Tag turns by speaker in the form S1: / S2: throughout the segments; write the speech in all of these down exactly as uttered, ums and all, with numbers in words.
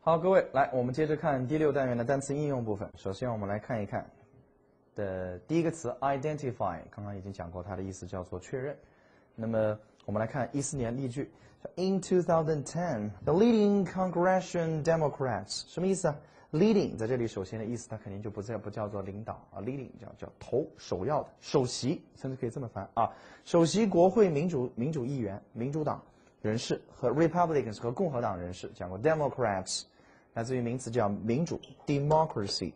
S1: 好，各位，来，我们接着看第六单元的单词应用部分。首先，我们来看一看的第一个词 identify， 刚刚已经讲过，它的意思叫做确认。那么，我们来看一四年例句 ：In two thousand ten, the leading Congressional Democrats， 什么意思啊 ？Leading 在这里首先的意思，它肯定就不再不叫做领导啊 ，leading 叫叫头首要的首席，甚至可以这么翻啊，首席国会民主民主议员、民主党人士和 Republicans 和共和党人士讲过 Democrats。来自于名词叫民主 democracy，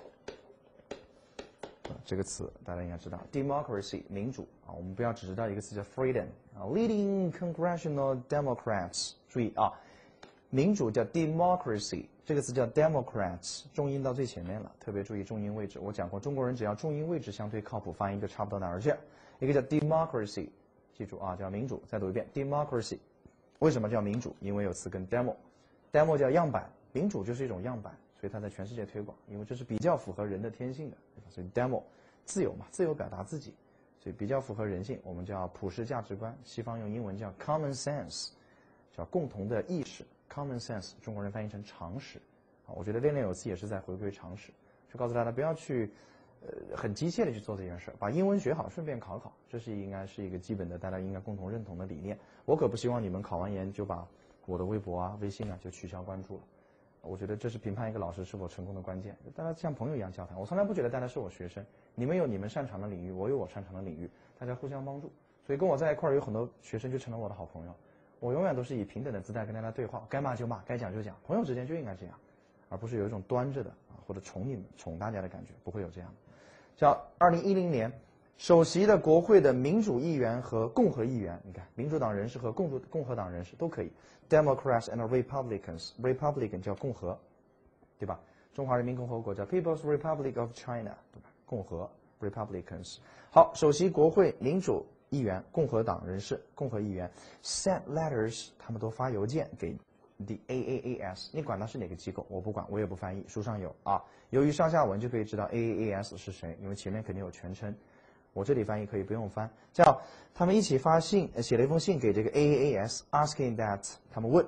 S1: 这个词大家应该知道 democracy 民主啊，我们不要只知道一个词叫 freedom 啊 leading congressional democrats， 注意啊，民主叫 democracy， 这个词叫 democrats， 重音到最前面了，特别注意重音位置。我讲过，中国人只要重音位置相对靠谱，发音就差不到哪儿去。一个叫 democracy， 记住啊，叫民主。再读一遍 democracy， 为什么叫民主？因为有词根 demo， demo 叫样板。民主就是一种样板，所以它在全世界推广，因为这是比较符合人的天性的，对吧？所以 demo 自由嘛，自由表达自己，所以比较符合人性，我们叫普世价值观。西方用英文叫 common sense， 叫共同的意识 common sense， 中国人翻译成常识。啊，我觉得练练有词也是在回归常识，就告诉大家不要去呃很机械的去做这件事，把英文学好，顺便考考，这是应该是一个基本的大家应该共同认同的理念。我可不希望你们考完研就把我的微博啊、微信啊就取消关注了。我觉得这是评判一个老师是否成功的关键。大家像朋友一样交谈，我从来不觉得大家是我学生，你们有你们擅长的领域，我有我擅长的领域，大家互相帮助。所以跟我在一块儿有很多学生就成了我的好朋友。我永远都是以平等的姿态跟大家对话，该骂就骂，该讲就讲，朋友之间就应该这样，而不是有一种端着的啊或者宠你们、宠大家的感觉，不会有这样的。叫二零一零年。首席的国会的民主议员和共和议员，你看，民主党人士和共主共和党人士都可以 ，Democrats and Republicans，Republican 叫共和，对吧？中华人民共和国叫 People's Republic of China， 对吧？共和 Republicans。好，首席国会民主议员、共和党人士、共和议员 sent letters， 他们都发邮件给 the A A A S， 你管它是哪个机构，我不管，我也不翻译，书上有啊。由于上下文就可以知道 A A A S 是谁，因为前面肯定有全称。我这里翻译可以不用翻，叫他们一起发信，写了一封信给这个 A A A S，asking that 他们问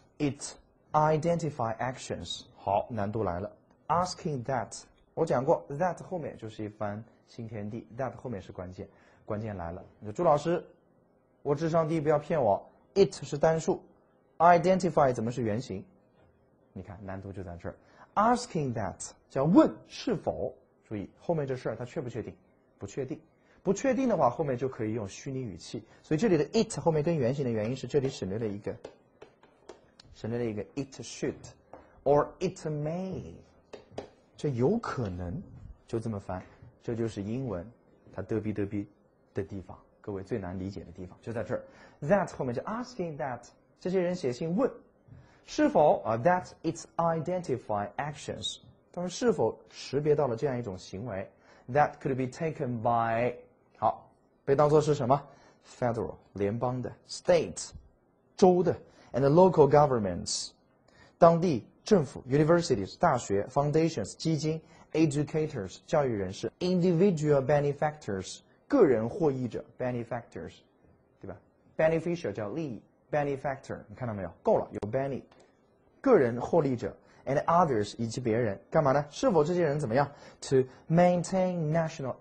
S1: it identify actions。好，难度来了 ，asking that 我讲过 that 后面就是一番新天地 ，that 后面是关键，关键来了。你说朱老师，我智商低，不要骗我 ，it 是单数 ，identify 怎么是原形？你看难度就在这儿 ，asking that 叫问是否，注意后面这事儿它确不确定？不确定。不确定的话，后面就可以用虚拟语气。所以这里的 it 后面跟原形的原因是这里省略了一个，省略了一个 it should or it may， 这有可能，就这么翻，这就是英文它嘚逼嘚逼的地方。各位最难理解的地方就在这儿 ，that 后面就 asking that， 这些人写信问是否啊 that it identify actions， 他们是否识别到了这样一种行为 that could be taken by。好，被当作是什么 ？Federal 联邦的 ，State 州的 ，and local governments 当地政府 ，universities 大学 ，foundations 基金 ，educators 教育人士 ，individual benefactors 个人获益者 ，benefactors 对吧 ？beneficiary 叫利益 ，benefactor 你看到没有？够了，有 bene 个人获利者 ，and others 以及别人干嘛呢？是否这些人怎么样 ？To maintain national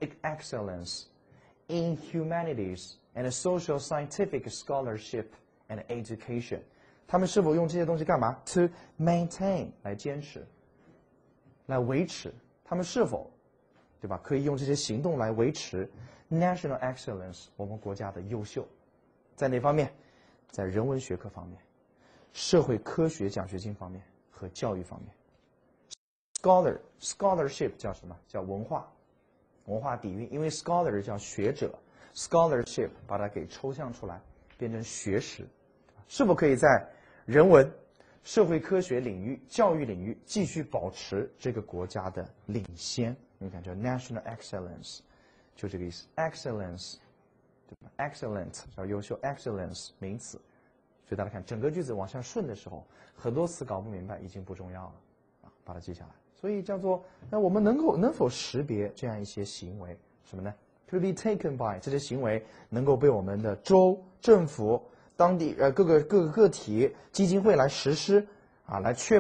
S1: excellence。In humanities and social scientific scholarship and education， 他们是否用这些东西干嘛 ？To maintain 来坚持，来维持，他们是否，对吧？可以用这些行动来维持 national excellence 我们国家的优秀，在哪方面？在人文学科方面、社会科学奖学金方面和教育方面。Scholar scholarship 叫什么？叫文化。文化底蕴，因为 scholar 叫学者 ，scholarship 把它给抽象出来，变成学识，是否可以在人文、社会科学领域、教育领域继续保持这个国家的领先？你看，叫 national excellence， 就这个意思 ，excellence， 对吧 ？excellent 叫优秀 ，excellence 名词，所以大家看整个句子往下顺的时候，很多词搞不明白已经不重要了，啊，把它记下来。所以叫做，那我们能够能否识别这样一些行为？什么呢 ？To be taken by 这些行为能够被我们的州、政府、当地呃各个各个个体、基金会来实施啊，来确保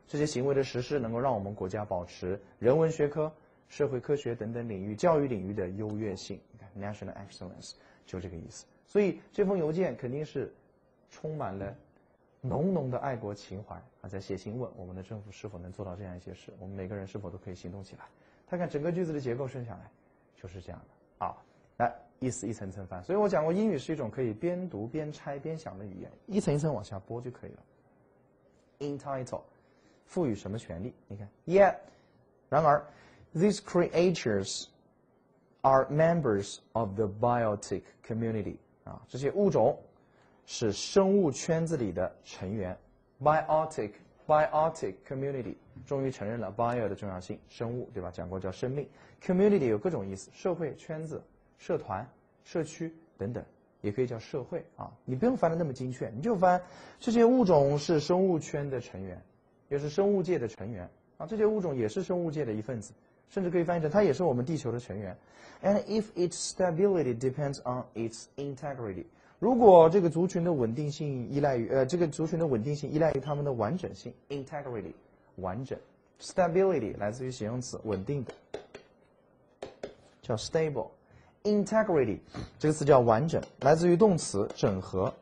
S1: 这些行为的实施能够让我们国家保持人文学科、社会科学等等领域、教育领域的优越性。你看 ，national excellence 就这个意思。所以这封邮件肯定是充满了浓浓的爱国情怀啊，在写信问我们的政府是否能做到这样一些事，我们每个人是否都可以行动起来。他看整个句子的结构顺下来就是这样的啊，来意思一层层翻。所以我讲过，英语是一种可以边读边拆边想的语言，一层一层往下拨就可以了。Entitle 赋予什么权利？你看 ，Yet 然而 these creatures are members of the biotic community 啊，这些物种是生物圈子里的成员。Biotic biotic community 终于承认了 bio 的重要性，生物对吧？讲过叫生命。Community 有各种意思，社会、圈子、社团、社区等等，也可以叫社会啊。你不用翻得那么精确，你就翻这些物种是生物圈的成员，也是生物界的成员啊。这些物种也是生物界的一份子，甚至可以翻译成它也是我们地球的成员。And if its stability depends on its integrity， 如果这个族群的稳定性依赖于呃这个族群的稳定性依赖于它们的完整性 ，integrity 完整 ，stability 来自于形容词稳定的，叫 stable。integrity 这个词叫完整，来自于动词整合。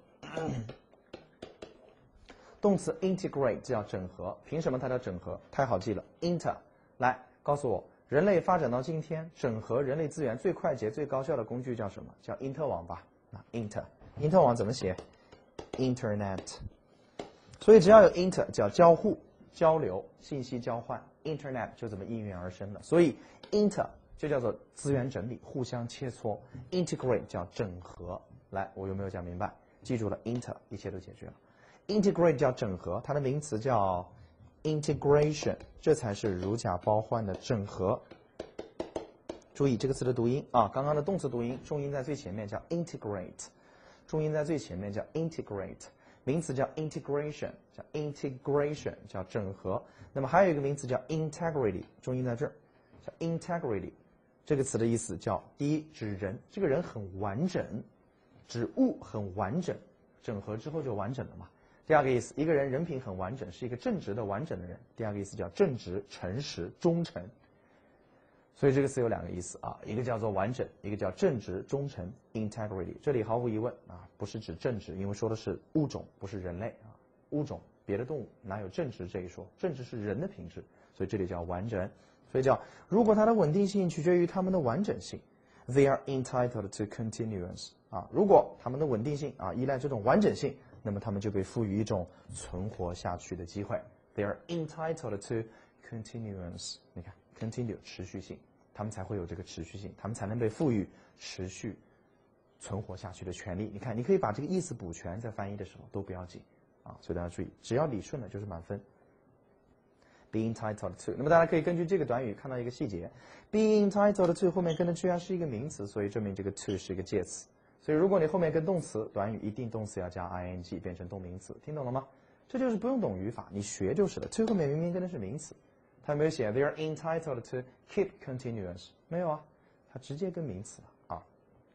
S1: 动词 integrate 叫整合，凭什么它叫整合？太好记了 ，inter 来告诉我，人类发展到今天，整合人类资源最快捷、最高效的工具叫什么？叫因特网吧？啊 ，inter， 因特网怎么写 ？Internet。所以只要有 inter 叫交互、交流、信息交换 ，Internet 就这么应运而生了。所以 inter 就叫做资源整理、互相切磋 ，integrate 叫整合。来，我有没有讲明白？记住了 ，inter 一切都解决了。integrate 叫整合，它的名词叫 integration， 这才是如假包换的整合。注意这个词的读音啊，刚刚的动词读音，重音在最前面叫 integrate， 重音在最前面叫 integrate， 名词叫 integration， 叫 integration 叫整合。那么还有一个名词叫 integrity， 重音在这儿，叫 integrity。这个词的意思叫第一指人，这个人很完整，指物很完整，整合之后就完整了嘛。第二个意思，一个人人品很完整，是一个正直的完整的人。第二个意思叫正直、诚实、忠诚。所以这个词有两个意思啊，一个叫做完整，一个叫正直、忠诚 （integrity）。这里毫无疑问啊，不是指正直，因为说的是物种，不是人类啊。物种，别的动物哪有正直这一说？正直是人的品质，所以这里叫完整。所以叫，如果它的稳定性取决于它们的完整性 ，they are entitled to continuance 啊。如果它们的稳定性啊依赖这种完整性，那么他们就被赋予一种存活下去的机会。They are entitled to continuance。你看 ，continue 持续性，他们才会有这个持续性，他们才能被赋予持续存活下去的权利。你看，你可以把这个意思补全，在翻译的时候都不要紧啊。所以大家注意，只要理顺了就是满分。Be entitled to。那么大家可以根据这个短语看到一个细节 ，be entitled to 后面跟的居然是一个名词，所以证明这个 to 是一个介词。所以如果你后面跟动词，短语一定动词要加 ing 变成动名词，听懂了吗？这就是不用懂语法，你学就是了。to 后面明明跟的是名词，他有没有写 they are entitled to keep continuance？ 没有啊，它直接跟名词了啊。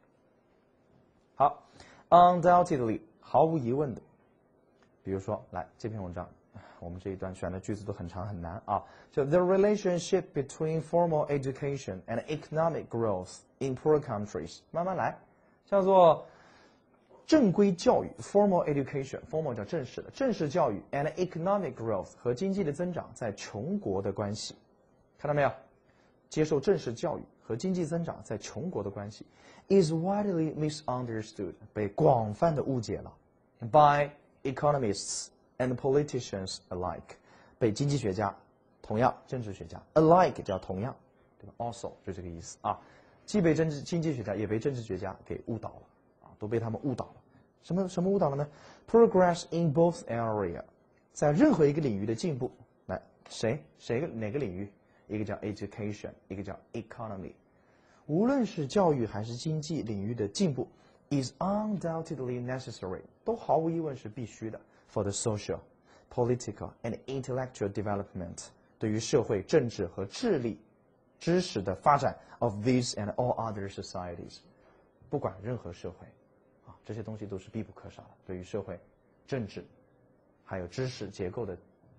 S1: 好 ，undoubtedly 毫无疑问的，比如说来这篇文章，我们这一段选的句子都很长很难啊。就 the relationship between formal education and economic growth in poor countries， 慢慢来。叫做正规教育 （formal education），formal 叫正式的，正式教育 and economic growth 和经济的增长在穷国的关系，看到没有？接受正式教育和经济增长在穷国的关系 is widely misunderstood， 被广泛的误解了 by economists and politicians alike， 被经济学家同样政治学家 alike 叫同样，对吧 ？also 就这个意思啊。既被政治经济学家，也被政治学家给误导了，啊，都被他们误导了。什么什么误导了呢 ？Progress in both area， 在任何一个领域的进步，来谁谁哪个领域？一个叫 education， 一个叫 economy。无论是教育还是经济领域的进步 ，is undoubtedly necessary， 都毫无疑问是必须的 for the social、political and intellectual development， 对于社会、政治和智力。知识的发展 of these and all other societies， 不管任何社会，啊，这些东西都是必不可少的。对于社会、政治，还有知识结构的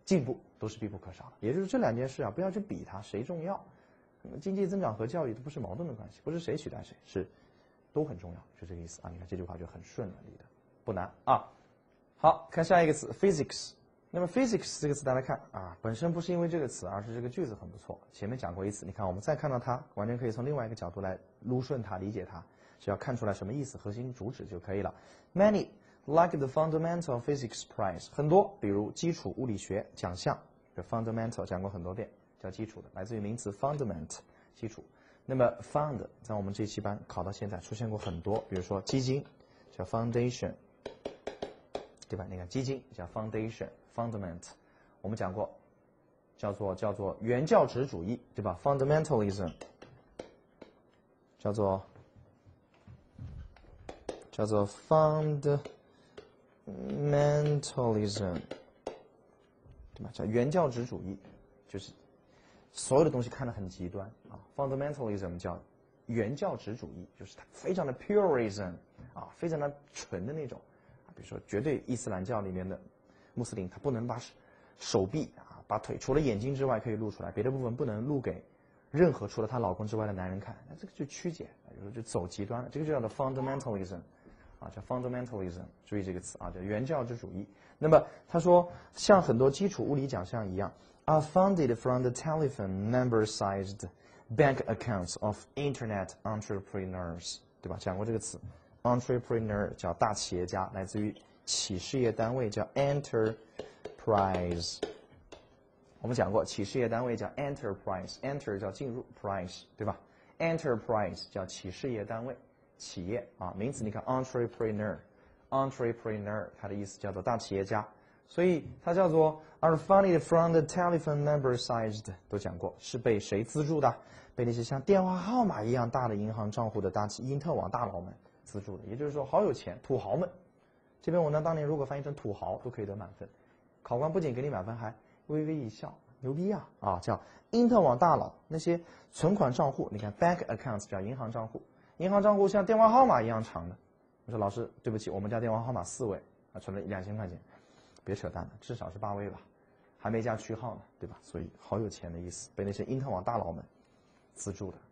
S1: 进步都是必不可少的。也就是这两件事啊，不要去比它谁重要。经济增长和教育都不是矛盾的关系，不是谁取代谁，是都很重要，就这个意思啊。你看这句话就很顺了，理的不难啊。好看下一个词 physics。那么 physics 这个词大家看啊，本身不是因为这个词，而是这个句子很不错。前面讲过一次，你看我们再看到它，完全可以从另外一个角度来撸顺它、理解它。只要看出来什么意思，核心主旨就可以了。Many like the fundamental physics prize， 很多，比如基础物理学奖项的 fundamental 讲过很多遍，叫基础的，来自于名词 fundament 基础。那么 fund 在我们这一期班考到现在出现过很多，比如说基金叫 foundation， 对吧？你看基金叫 foundation。fundament， 我们讲过，叫做叫做原教旨主义，对吧 ？fundamentalism， 叫做叫做 fundamentalism， 对吧？叫原教旨主义，就是所有的东西看得很极端啊。fundamentalism 叫原教旨主义，就是它非常的 purism 啊，非常的纯的那种啊。比如说，绝对伊斯兰教里面的穆斯林他不能把手臂啊、把腿除了眼睛之外可以露出来，别的部分不能露给任何除了她老公之外的男人看，那这个就曲解，有时候就走极端了。这个就叫做 fundamentalism， 啊，叫 fundamentalism， 注意这个词啊，叫原教旨主义。那么他说，像很多基础物理奖项一样 ，are funded from the telephone number-sized bank accounts of internet entrepreneurs， 对吧？讲过这个词 ，entrepreneur 叫大企业家，来自于企事业单位叫 enterprise， 我们讲过企事业单位叫 enterprise，enter 叫进入 prize 对吧 ？enterprise 叫企事业单位，企业啊，名词你看 entrepreneur，entrepreneur 它的意思叫做大企业家，所以它叫做 are funded from the telephone number-sized， 都讲过是被谁资助的？被那些像电话号码一样大的银行账户的大企因特网大佬们资助的，也就是说好有钱，土豪们。这篇文章当年如果翻译成土豪都可以得满分，考官不仅给你满分，还微微一笑，牛逼啊！啊，叫因特网大佬那些存款账户，你看 bank accounts 叫银行账户，银行账户像电话号码一样长的。我说老师，对不起，我们家电话号码四位啊，存了两千块钱，别扯淡了，至少是八位吧，还没加区号呢，对吧？所以好有钱的意思，被那些因特网大佬们资助的。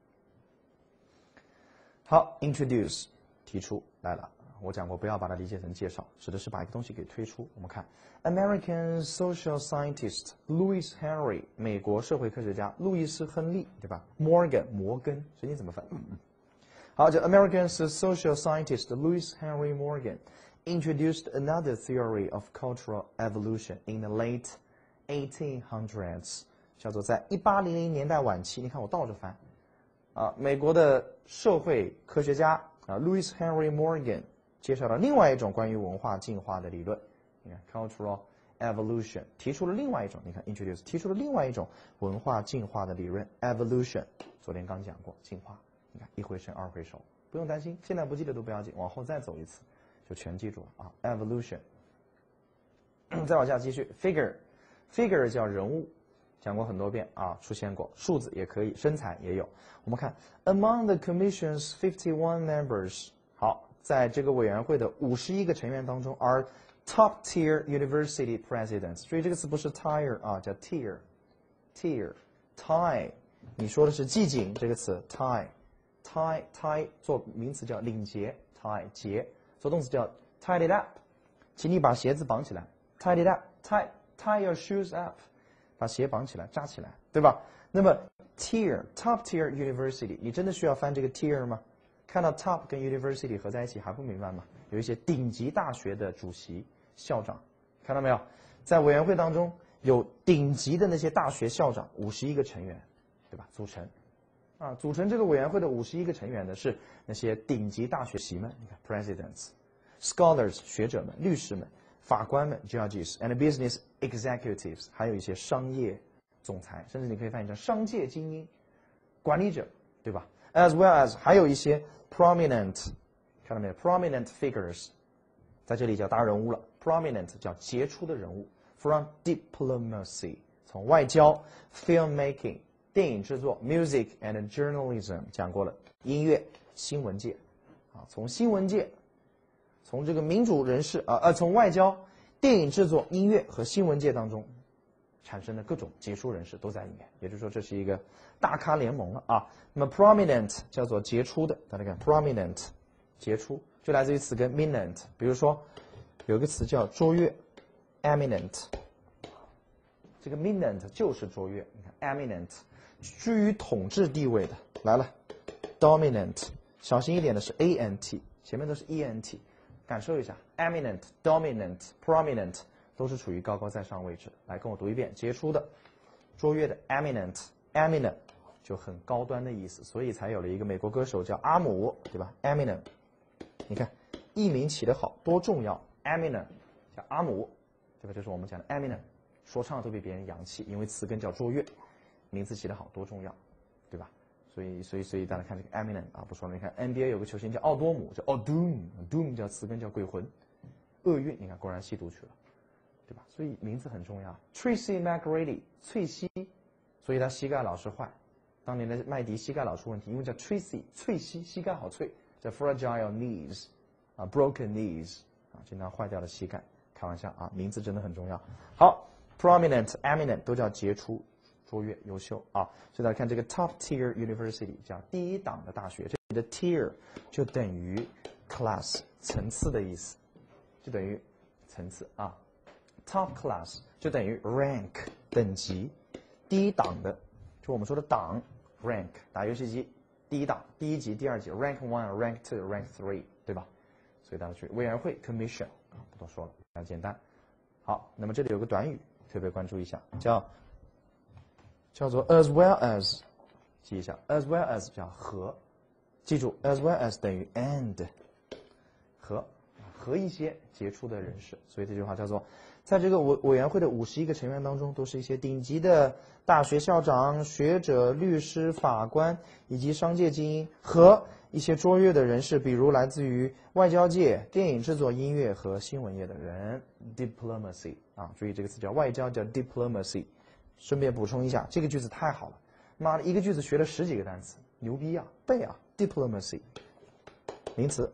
S1: 好 ，introduce 提出来了。我讲过，不要把它理解成介绍，指的是把一个东西给推出。我们看 ，American social scientist Louis Henry， 美国社会科学家路易斯·亨利，对吧 ？Morgan， 摩根，所以你怎么翻？好，这 American social scientist Louis Henry Morgan introduced another theory of cultural evolution in the late eighteen hundreds， 叫做在一八零零年代晚期。你看我倒着翻，啊，美国的社会科学家啊 ，Louis Henry Morgan。介绍了另外一种关于文化进化的理论，你看 cultural evolution 提出了另外一种，你看 introduce 提出了另外一种文化进化的理论 evolution， 昨天刚讲过进化，你看一回生二回熟，不用担心，现在不记得都不要紧，往后再走一次就全记住了啊 evolution。再往下继续 figure figure 叫人物，讲过很多遍啊，出现过数字也可以，身材也有。我们看 among the commission's fifty-one members， 好。在这个委员会的五十一个成员当中 ，are top tier university presidents。所以这个词不是 tier 啊，叫 tier，tier，tie。你说的是系紧这个词 tie，tie tie 做名词叫领结 tie 结，做动词叫 tie it up， 请你把鞋子绑起来 tie it up，tie tie your shoes up， 把鞋绑起来扎起来，对吧？那么 tier top tier university， 你真的需要翻这个 tier 吗？看到 top 跟 university 合在一起还不明白吗？有一些顶级大学的主席、校长，看到没有？在委员会当中有顶级的那些大学校长，五十一个成员，对吧？组成，啊，组成这个委员会的五十一个成员的是那些顶级大学席们，你看 presidents、scholars 学者们、律师们、法官们 judges and business executives， 还有一些商业总裁，甚至你可以翻译成商界精英、管理者，对吧？As well as 还有一些 prominent， 看到没有 ？prominent figures， 在这里叫大人物了。prominent 叫杰出的人物。From diplomacy， 从外交 ，filmmaking 电影制作 ，music and journalism 讲过了，音乐、新闻界，啊，从新闻界，从这个民主人士啊呃，从外交、电影制作、音乐和新闻界当中产生的各种杰出人士都在里面，也就是说这是一个大咖联盟了啊。那么 prominent 叫做杰出的，大家看 prominent 杰出就来自于词根 eminent， 比如说有个词叫卓越 eminent， 这个 eminent 就是卓越，你看 eminent 居于统治地位的，来了 dominant 小心一点的是 ant， 前面都是 ent， 感受一下 eminent dominant prominent 都是处于高高在上位置。来跟我读一遍，杰出的卓越的 eminent eminent 就很高端的意思，所以才有了一个美国歌手叫阿姆，对吧 eminent， 你看艺名起得好多重要 eminent 叫阿姆，对吧？就是我们讲的 eminent， 说唱都比别人洋气，因为词根叫卓越，名字起得好多重要，对吧？所以所以所以大家看这个 eminent 啊，不说了，你看 N B A 有个球星叫奥多姆，叫 Odom Doom 叫词根叫鬼魂，厄运，你看果然吸毒去了，对吧？所以名字很重要。Tracy McGrady 翠西，所以他膝盖老是坏。当年的麦迪膝盖老出问题，因为叫 Tracy 翠西，膝盖好脆，叫 fragile knees 啊 broken knees 啊，经常坏掉的膝盖。开玩笑啊，名字真的很重要。好 ，prominent eminent 都叫杰出、卓越、优秀啊。所以大家看这个 top tier university 叫第一档的大学，这里的 tier 就等于 class 层次的意思，就等于层次啊。Top class 就等于 rank 等级，第一档的，就我们说的档 rank， 打游戏机第一档，第一级、第二级 rank one、rank two、rank three， 对吧？所以大家去委员会 commission 啊，不多说了，比较简单。好，那么这里有个短语特别关注一下，叫叫做 as well as， 记一下 as well as 叫和，记住 as well as 等于 and 和和一些杰出的人士，所以这句话叫做。在这个委委员会的五十一个成员当中，都是一些顶级的大学校长、学者、律师、法官以及商界精英和一些卓越的人士，比如来自于外交界、电影制作、音乐和新闻业的人。Diplomacy 啊，注意这个词叫外交，叫 diplomacy。顺便补充一下，这个句子太好了，妈的，一个句子学了十几个单词，牛逼啊，背啊 ！Diplomacy， 名词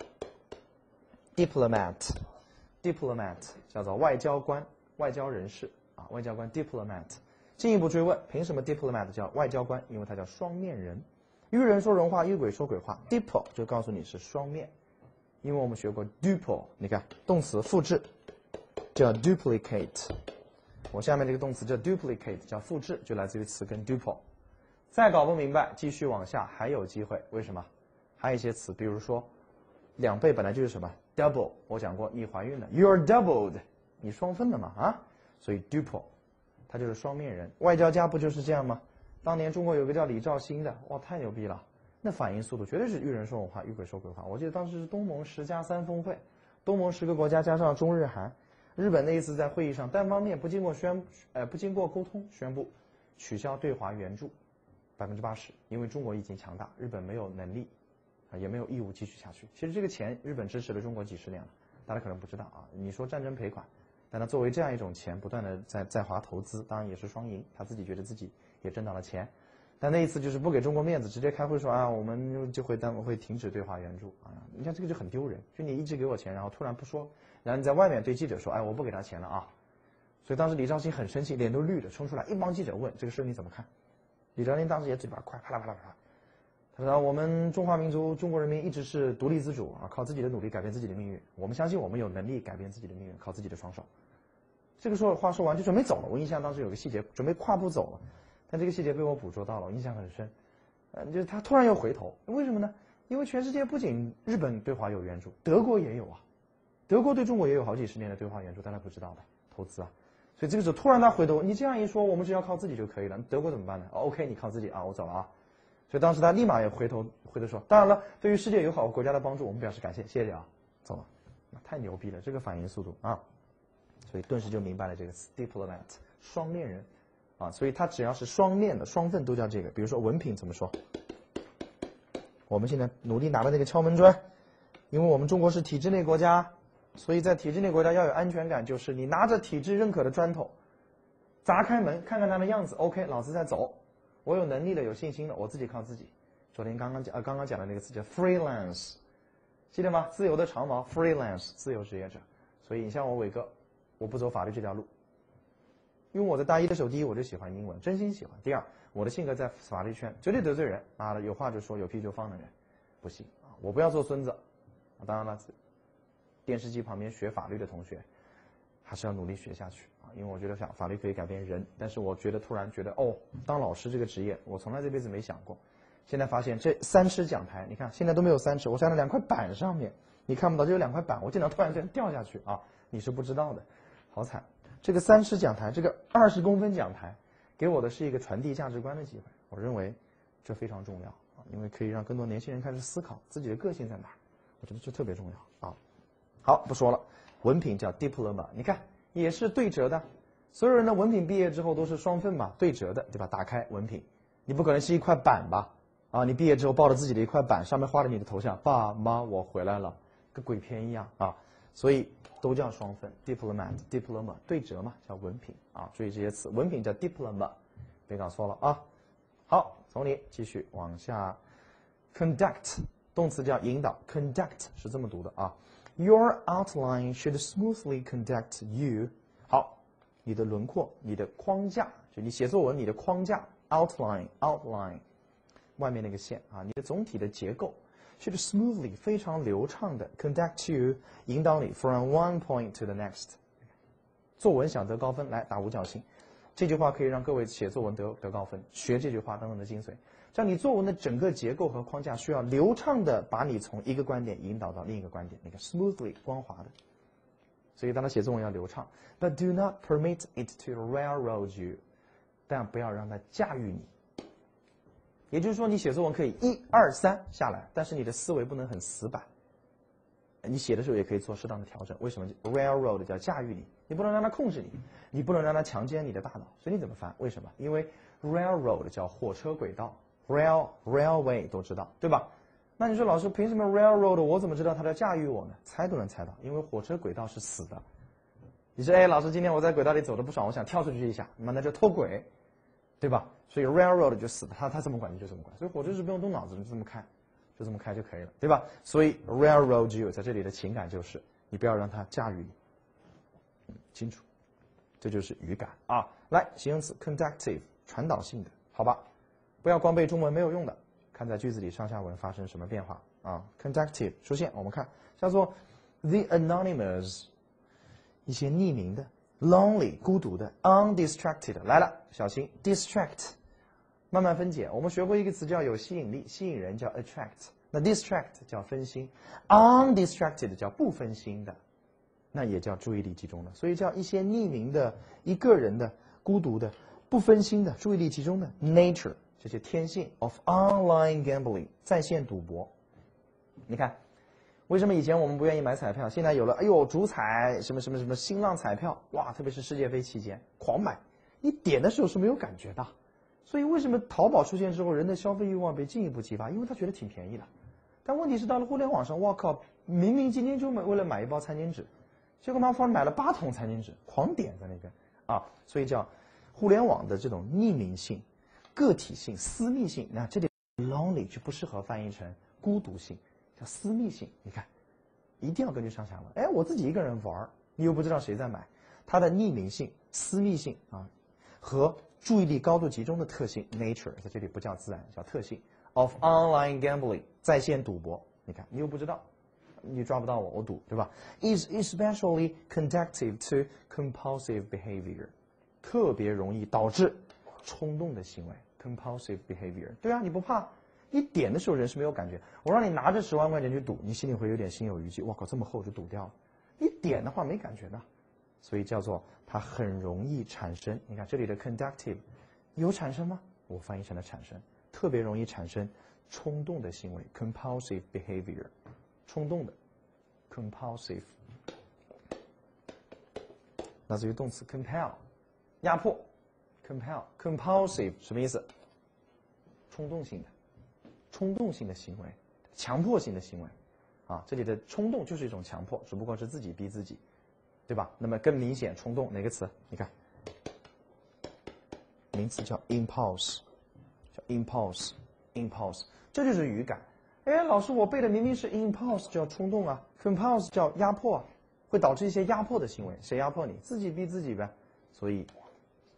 S1: ，diplomat。diplomat 叫做外交官、外交人士啊，外交官 diplomat。进一步追问，凭什么 diplomat 叫外交官？因为他叫双面人，遇人说人话，遇鬼说鬼话。dipl 就告诉你是双面，因为我们学过 duple， 你看动词复制叫 duplicate， 我下面这个动词叫 duplicate， 叫复制，就来自于词根 duple。再搞不明白，继续往下还有机会，为什么？还有一些词，比如说两倍本来就是什么 double， 我讲过，你怀孕了 ，you're doubled， 你双份了嘛啊，所以 duple， 他就是双面人。外交家不就是这样吗？当年中国有个叫李兆新的，哇，太牛逼了，那反应速度绝对是遇人说人话，遇鬼说鬼话。我记得当时是东盟十加三峰会，东盟十个国家加上中日韩，日本那一次在会议上单方面不经过宣，呃，不经过沟通宣布取消对华援助百分之八十，因为中国已经强大，日本没有能力。啊，也没有义务继续下去。其实这个钱，日本支持了中国几十年了，大家可能不知道啊。你说战争赔款，但他作为这样一种钱，不断的在在华投资，当然也是双赢，他自己觉得自己也挣到了钱。但那一次就是不给中国面子，直接开会说啊，我们就会单位会停止对华援助啊。你看这个就很丢人，就你一直给我钱，然后突然不说，然后你在外面对记者说，哎，我不给他钱了啊。所以当时李兆新很生气，脸都绿了，冲出来一帮记者问这个事你怎么看？李兆新当时也嘴巴快，啪啦啪啦啪啦。他说：“我们中华民族、中国人民一直是独立自主啊，靠自己的努力改变自己的命运。我们相信我们有能力改变自己的命运，靠自己的双手。”这个说话说完就准备走了。我印象当时有个细节，准备跨步走了，但这个细节被我捕捉到了，我印象很深。呃，就是他突然又回头，为什么呢？因为全世界不仅日本对华有援助，德国也有啊，德国对中国也有好几十年的对华援助，大家不知道的投资啊。所以这个时候突然他回头，你这样一说，我们只要靠自己就可以了，德国怎么办呢？哦 OK， 你靠自己啊，我走了啊。所以当时他立马也回头回头说，当然了，对于世界友好国家的帮助，我们表示感谢，谢谢啊，走了，太牛逼了，这个反应速度啊，所以顿时就明白了这个词 diplomat 双面人啊，所以他只要是双面的双份都叫这个。比如说文凭怎么说？我们现在努力拿的那个敲门砖，因为我们中国是体制内国家，所以在体制内国家要有安全感，就是你拿着体制认可的砖头，砸开门看看它的样子 ，OK， 老子再走。我有能力了，有信心了，我自己靠自己。昨天刚刚讲，呃，刚刚讲的那个词叫 freelance， 记得吗？自由的长毛 ，freelance， 自由职业者。所以你像我伟哥，我不走法律这条路， 因为我在大一的时候，第一我就喜欢英文，真心喜欢；第二，我的性格在法律圈绝对得罪人，妈的有话就说，有屁就放的人，不行啊！我不要做孙子。当然了，电视机旁边学法律的同学，还是要努力学下去啊！因为我觉得法法律可以改变人，但是我觉得突然觉得，哦，当老师这个职业，我从来这辈子没想过。现在发现这三尺讲台，你看现在都没有三尺，我站在两块板上面，你看不到，就有两块板，我经常突然间掉下去啊！你是不知道的，好惨。这个三尺讲台，这个二十公分讲台，给我的是一个传递价值观的机会。我认为这非常重要啊，因为可以让更多年轻人开始思考自己的个性在哪儿。我觉得这特别重要啊。好，不说了，文凭叫 diploma， 你看也是对折的。所有人的文凭毕业之后都是双份嘛，对折的，对吧？打开文凭，你不可能是一块板吧？啊，你毕业之后抱着自己的一块板，上面画着你的头像，爸妈我回来了，跟鬼片一样啊。所以都叫双份 ，diplomat diploma 对折嘛，叫文凭啊。注意这些词，文凭叫 diploma， 别搞错了啊。好，从你继续往下 ，conduct 动词叫引导 ，conduct 是这么读的啊。Your outline should smoothly conduct you。好，你的轮廓，你的框架，就你写作文你的框架 outline outline， 外面那个线啊，你的总体的结构。should smoothly 非常流畅的 conduct you 引导你 from one point to the next。作文想得高分，来打五角星。这句话可以让各位写作文得得高分，学这句话当中的精髓。像你作文的整个结构和框架需要流畅的把你从一个观点引导到另一个观点，那个 smoothly 光滑的。所以当他写作文要流畅 ，but do not permit it to railroad you， 但不要让它驾驭你。也就是说，你写作文可以一二三下来，但是你的思维不能很死板。你写的时候也可以做适当的调整。为什么 ？railroad 叫驾驭你，你不能让它控制你，你不能让它强奸你的大脑。所以你怎么翻？为什么？因为 railroad 叫火车轨道 ，rail railway 都知道，对吧？那你说老师凭什么 railroad 我怎么知道它在驾驭我呢？猜都能猜到，因为火车轨道是死的。你说，哎，老师今天我在轨道里走的不爽，我想跳出去一下，那那就脱轨，对吧？所以 railroad 就死的，他他怎么管你就怎么管，所以火车是不用动脑子的，就这么开，就这么开就可以了，对吧？所以 railroad you 在这里的情感就是你不要让它驾驭你，嗯，清楚，这就是语感啊。来，形容词 conductive 传导性的，好吧？不要光背中文没有用的，看在句子里上下文发生什么变化啊 ？conductive 出现，我们看叫做 the anonymous， 一些匿名的 ，lonely 孤独的 ，undistracted 来了，小心 distract。慢慢分解，我们学过一个词叫有吸引力，吸引人叫 attract， 那 distract 叫分心 ，undistracted 叫不分心的，那也叫注意力集中的，所以叫一些匿名的、一个人的、孤独的、不分心的、注意力集中的 nature 这些天性 of online gambling 在线赌博。你看，为什么以前我们不愿意买彩票，现在有了，哎呦，主彩什么什么什么新浪彩票，哇，特别是世界杯期间狂买，你点的时候是没有感觉的。所以为什么淘宝出现之后，人的消费欲望被进一步激发？因为他觉得挺便宜的。但问题是到了互联网上，哇靠，明明今天就买为了买一包餐巾纸，结果妈放买了八桶餐巾纸，狂点在那边啊！所以叫互联网的这种匿名性、个体性、私密性。那这里 lonely 就不适合翻译成孤独性，叫私密性。你看，一定要根据上下文。哎，我自己一个人玩，你又不知道谁在买，它的匿名性、私密性啊和注意力高度集中的特性 nature 在这里不叫自然，叫特性 of online gambling 在线赌博。你看，你又不知道，你抓不到我，我赌，对吧 ？is especially conducive to compulsive behavior 特别容易导致冲动的行为 compulsive behavior。对啊，你不怕？你点的时候人是没有感觉，我让你拿着十万块钱去赌，你心里会有点心有余悸。哇靠，这么厚就赌掉了。你点的话没感觉的。所以叫做它很容易产生，你看这里的 conductive 有产生吗？我翻译成了产生，特别容易产生冲动的行为 compulsive behavior， 冲动的 compulsive， 来自于动词 compel， 压迫 compel compulsive 什么意思？冲动性的，冲动性的行为，强迫性的行为，啊，这里的冲动就是一种强迫，只不过是自己逼自己。对吧？那么更明显，冲动哪个词？你看，名词叫 impulse， 叫 impulse， impulse， 这就是语感。哎，老师，我背的明明是 impulse 叫冲动啊 ，compulse 叫压迫啊，会导致一些压迫的行为。谁压迫你？自己逼自己呗。所以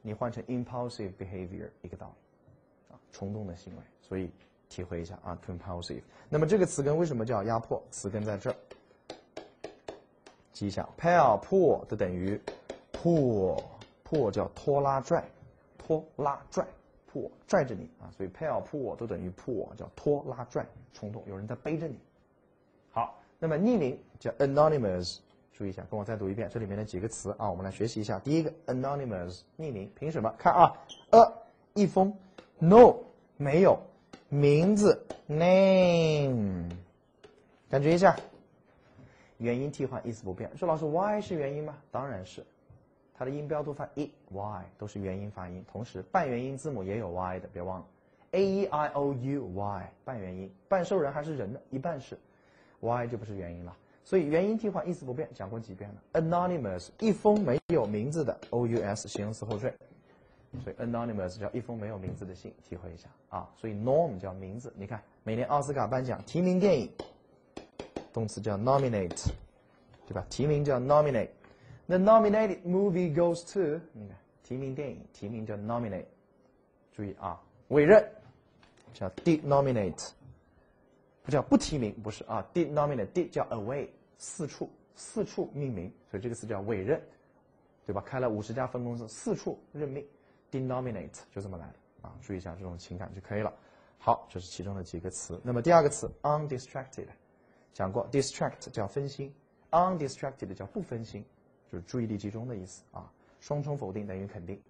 S1: 你换成 impulsive behavior 一个道理，啊，冲动的行为。所以体会一下啊 ，compulsive。那么这个词根为什么叫压迫？词根在这儿，记一下 ，pull pull 都等于 pull pull 叫拖拉拽，拖拉拽 pull 拽着你啊，所以 pull pull 都等于 pull 叫拖拉拽，冲动，有人在背着你。好，那么匿名叫 anonymous。注意一下，跟我再读一遍这里面的几个词啊，我们来学习一下。第一个 anonymous 匿名，凭什么？看啊 ，a 一封 ，no 没有，名字 name， 感觉一下，元音替换意思不变。说老师 y 是元音吗？当然是，它的音标都发 e y 都是元音发音，同时半元音字母也有 y 的，别忘了 a e i o u y 半元音，半兽人还是人的，一半是 y 就不是元音了。所以元音替换意思不变，讲过几遍了 ？anonymous 一封没有名字的 O U S 形容词后缀，所以 anonymous 叫一封没有名字的信，体会一下啊。所以 nom 叫名字，你看每年奥斯卡颁奖提名电影，动词叫 nominate， 对吧？提名叫 nominate。The nominated movie goes to， 你看提名电影提名叫 nominate， 注意啊，委任叫 did nominate。不叫不提名，不是啊 ，did nominate did 叫 away 四处四处命名，所以这个词叫委任，对吧？开了五十家分公司，四处任命 ，did nominate 就这么来的啊，注意一下这种情感就可以了。好，这是其中的几个词。那么第二个词 undistracted， 讲过 distract 叫分心 ，undistracted 叫不分心，就是注意力集中的意思啊。双重否定等于肯定。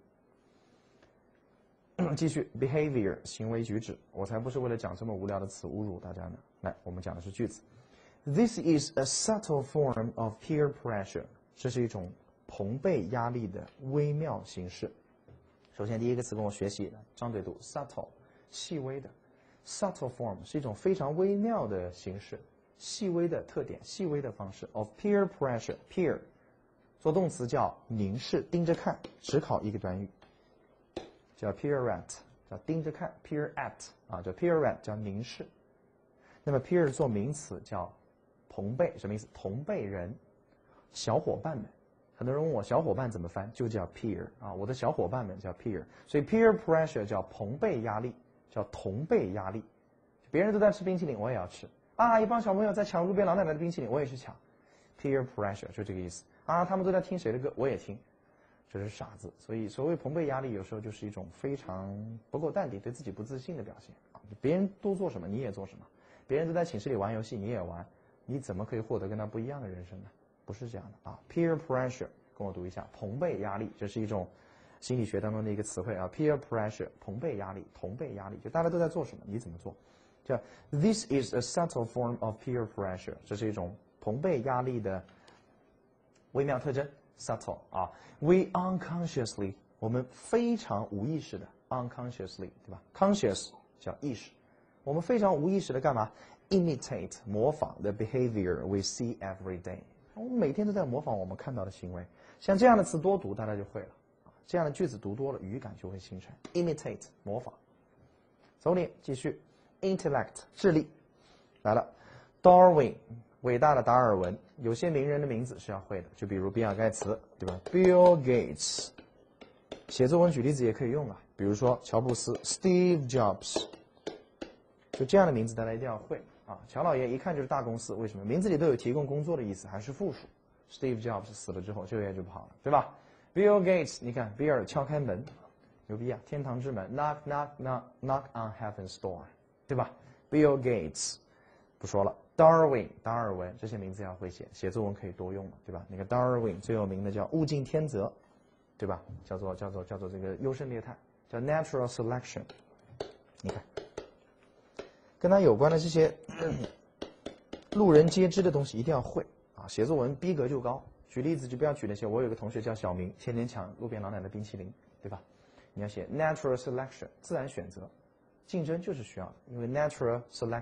S1: 继续 behavior 行为举止，我才不是为了讲这么无聊的词侮辱大家呢。来，我们讲的是句子。This is a subtle form of peer pressure， 这是一种朋辈压力的微妙形式。首先第一个词跟我学习，张嘴读 subtle， 细微的 subtle form 是一种非常微妙的形式，细微的特点，细微的方式 of peer pressure peer 做动词叫凝视，盯着看，只考一个短语。叫 peer at， 叫盯着看 peer at 啊，叫 peer at 叫凝视。那么 peer 做名词叫朋辈，什么意思？同辈人，小伙伴们。很多人问我小伙伴怎么翻，就叫 peer 啊，我的小伙伴们叫 peer。所以 peer pressure 叫朋辈压力，叫同辈压力。别人都在吃冰淇淋，我也要吃啊！一帮小朋友在抢路边老奶奶的冰淇淋，我也去抢。peer pressure 就这个意思啊！他们都在听谁的歌，我也听。这是傻子，所以所谓朋辈压力，有时候就是一种非常不够淡定、对自己不自信的表现啊！别人都做什么，你也做什么；别人都在寝室里玩游戏，你也玩，你怎么可以获得跟他不一样的人生呢？不是这样的啊 ！Peer pressure， 跟我读一下，朋辈压力，这是一种心理学当中的一个词汇啊。Peer pressure， 朋辈压力，同辈压力，就大家都在做什么，你怎么做？叫 This is a subtle form of peer pressure， 这是一种朋辈压力的微妙特征。subtle 啊 ，we unconsciously 我们非常无意识的 unconsciously 对吧 ？conscious 叫意识，我们非常无意识的干嘛 ？imitate 模仿 the behavior we see every day， 我们每天都在模仿我们看到的行为。像这样的词多读，大家就会了。这样的句子读多了，语感就会形成 imitate 模仿。走你继续 intellect 智力来了 ，Darwin。伟大的达尔文，有些名人的名字是要会的，就比如比尔盖茨，对吧 ？Bill Gates， 写作文举例子也可以用啊，比如说乔布斯 ，Steve Jobs， 就这样的名字大家一定要会啊。乔老爷一看就是大公司，为什么？名字里都有提供工作的意思，还是复数。Steve Jobs 死了之后，就业就不好了，对吧 ？Bill Gates， 你看比尔敲开门，牛逼啊！天堂之门 ，knock knock knock knock on heaven's door， 对吧 ？Bill Gates， 不说了。Darwin 达尔文这些名字要会写，写作文可以多用嘛，对吧？那个 Darwin 最有名的叫物竞天择，对吧？叫做叫做叫做这个优胜劣汰，叫 natural selection。你看，跟它有关的这些路人皆知的东西一定要会啊！写作文逼格就高。举例子就不要举那些，我有个同学叫小明，天天抢路边老奶奶冰淇淋，对吧？你要写 natural selection 自然选择，竞争就是需要的，因为 natural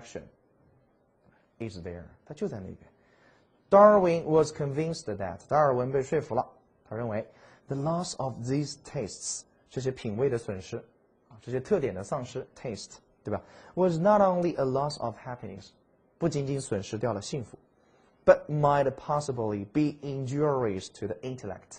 S1: selection。is there， 他就在那边。Darwin was convinced that 达尔文被说服了，他认为 the loss of these tastes 这些品味的损失啊，这些特点的丧失 taste 对吧 was not only a loss of happiness 不仅仅损失掉了幸福 but might possibly be injurious to the intellect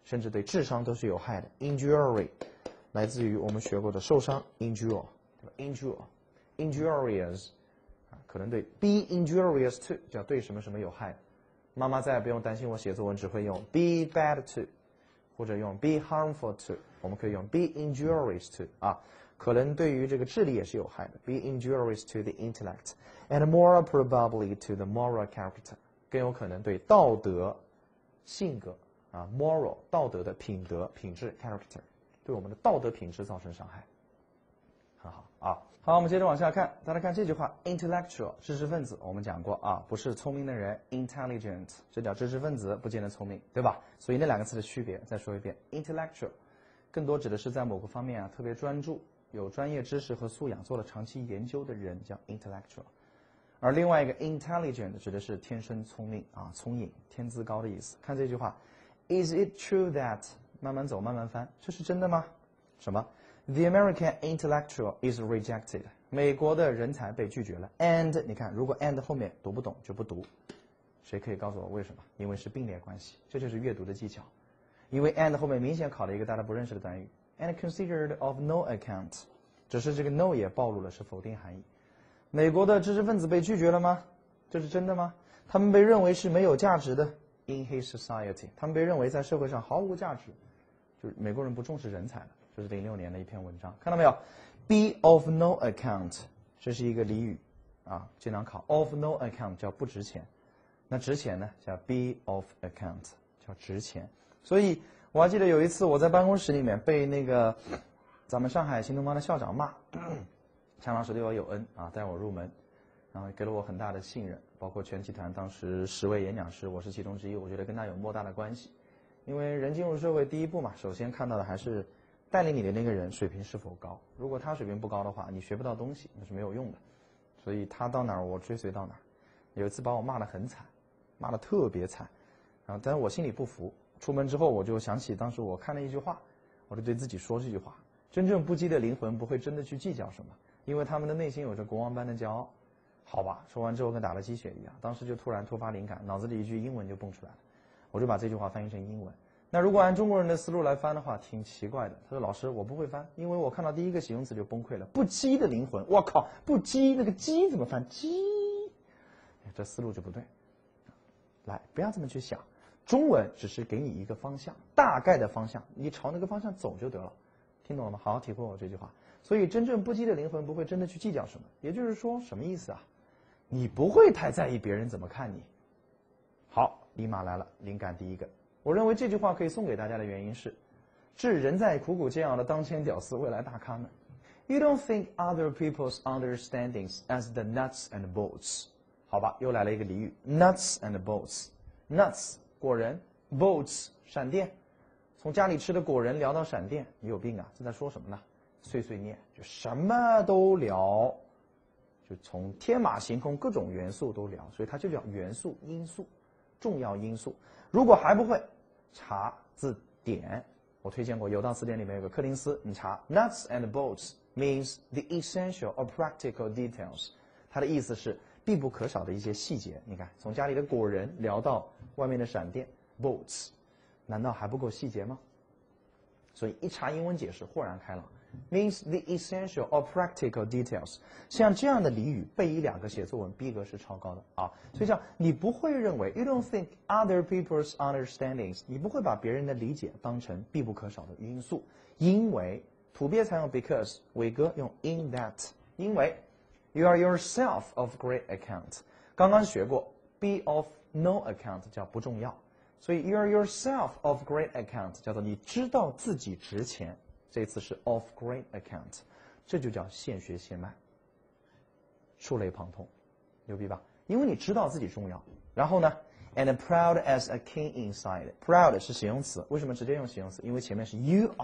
S1: 甚至对智商都是有害的。Injury 来自于我们学过的受伤 ，injure， 对吧 ？injure，injurious 啊，可能对 be injurious to 叫对什么什么有害的。妈妈再也不用担心我写作文只会用 be bad to， 或者用 be harmful to， 我们可以用 be injurious to 啊，可能对于这个智力也是有害的 be injurious to the intellect and more probably to the moral character， 更有可能对道德、性格啊 moral 道德的品德、品质 character， 对我们的道德品质造成伤害。很好啊。好，我们接着往下看，大家看这句话 ，intellectual 知识分子，我们讲过啊，不是聪明的人 ，intelligent 这叫知识分子，不见得聪明，对吧？所以那两个词的区别，再说一遍 ，intellectual 更多指的是在某个方面啊特别专注，有专业知识和素养，做了长期研究的人叫 intellectual， 而另外一个 intelligent 指的是天生聪明啊，聪颖、天资高的意思。看这句话 ，Is it true that 慢慢走，慢慢翻，这是真的吗？什么？ The American intellectual is rejected. 美国的人才被拒绝了。And 你看，如果 and 后面读不懂就不读。谁可以告诉我为什么？因为是并列关系，这就是阅读的技巧。因为 and 后面明显考了一个大家不认识的短语 ，and considered of no account， 只是这个 no 也暴露了是否定含义。美国的知识分子被拒绝了吗？这是真的吗？他们被认为是没有价值的 in his society， 他们被认为在社会上毫无价值，就是美国人不重视人才了。这是零六年的一篇文章，看到没有 ？Be of no account， 这是一个俚语啊，经常考。Of no account 叫不值钱，那值钱呢叫 be of account， 叫值钱。所以我还记得有一次我在办公室里面被那个咱们上海新东方的校长骂，强老师对我有恩啊，带我入门，然后给了我很大的信任，包括全集团当时十位演讲师，我是其中之一，我觉得跟他有莫大的关系。因为人进入社会第一步嘛，首先看到的还是带领你的那个人水平是否高，如果他水平不高的话，你学不到东西，那是没有用的。所以他到哪儿，我追随到哪儿。有一次把我骂得很惨，骂得特别惨，然后但是我心里不服。出门之后我就想起当时我看了一句话，我就对自己说这句话：真正不羁的灵魂不会真的去计较什么，因为他们的内心有着国王般的骄傲。好吧，说完之后跟打了鸡血一样，当时就突然突发灵感，脑子里一句英文就蹦出来了，我就把这句话翻译成英文。那如果按中国人的思路来翻的话，挺奇怪的。他说：“老师，我不会翻，因为我看到第一个形容词就崩溃了。不羁的灵魂，我靠，不羁那个羁怎么翻？羁，这思路就不对。来，不要这么去想，中文只是给你一个方向，大概的方向，你朝那个方向走就得了。听懂了吗？好好体会我这句话。所以，真正不羁的灵魂不会真的去计较什么。也就是说，什么意思啊？你不会太在意别人怎么看你。好，立马来了，灵感第一个。”我认为这句话可以送给大家的原因是，致人在苦苦煎熬的当前屌丝未来大咖们 ，You don't think other people's understandings as the nuts and bolts， 好吧，又来了一个俚语 ，nuts and bolts，nuts 果仁 ，bolts 闪电，从家里吃的果仁聊到闪电，你有病啊？这在说什么呢？碎碎念，就什么都聊，就从天马行空各种元素都聊，所以它就叫元素因素。重要因素，如果还不会，查字典。我推荐过有道词典里面有个柯林斯，你查 nuts and bolts means the essential or practical details， 它的意思是必不可少的一些细节。你看，从家里的果仁聊到外面的闪电 bolts， 难道还不够细节吗？所以一查英文解释，豁然开朗。means the essential or practical details， 像这样的俚语背一两个写作文逼格是超高的啊！所以这样你不会认为 you don't think other people's understandings， 你不会把别人的理解当成必不可少的因素，因为土鳖才用 because， 伟哥用 in that， 因为 you are yourself of great account， 刚刚学过 be of no account 叫不重要，所以 you are yourself of great account 叫做你知道自己值钱。这次是 of great account， 这就叫现学现卖，触类旁通，牛逼吧？因为你知道自己重要。然后呢 ，and proud as a king inside，proud 是形容词，为什么直接用形容词？因为前面是 you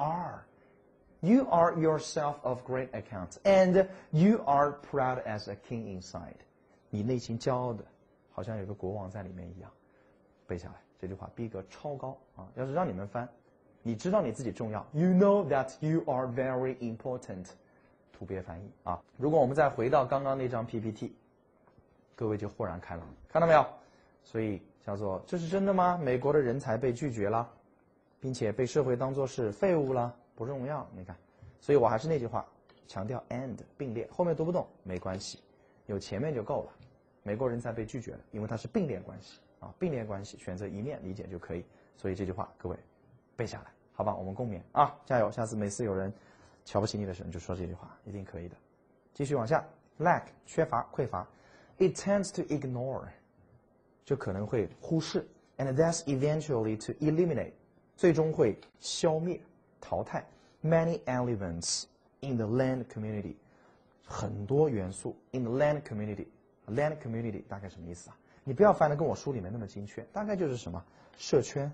S1: are，you are yourself of great account，and you are proud as a king inside， 你内心骄傲的，好像有个国王在里面一样。背下来，这句话逼格超高啊！要是让你们翻。你知道你自己重要 ，You know that you are very important。土鳖翻译啊！如果我们再回到刚刚那张 P P T， 各位就豁然开朗，看到没有？所以叫做这是真的吗？美国的人才被拒绝了。 并且被社会当作是废物了，不重要。你看，所以我还是那句话，强调 and 并列，后面读不懂没关系，有前面就够了。美国人才被拒绝了，因为它是并列关系啊，并列关系选择一面理解就可以。所以这句话各位背下来，好吧？我们共勉啊，加油！下次每次有人瞧不起你的时候，你就说这句话，一定可以的。继续往下 ，lack 缺乏匮乏 ，it tends to ignore 就可能会忽视 ，and thus eventually to eliminate 最终会消灭淘汰 many elements in the land community 很多元素 in the land community。land community 大概什么意思啊？你不要翻得跟我书里面那么精确，大概就是什么社圈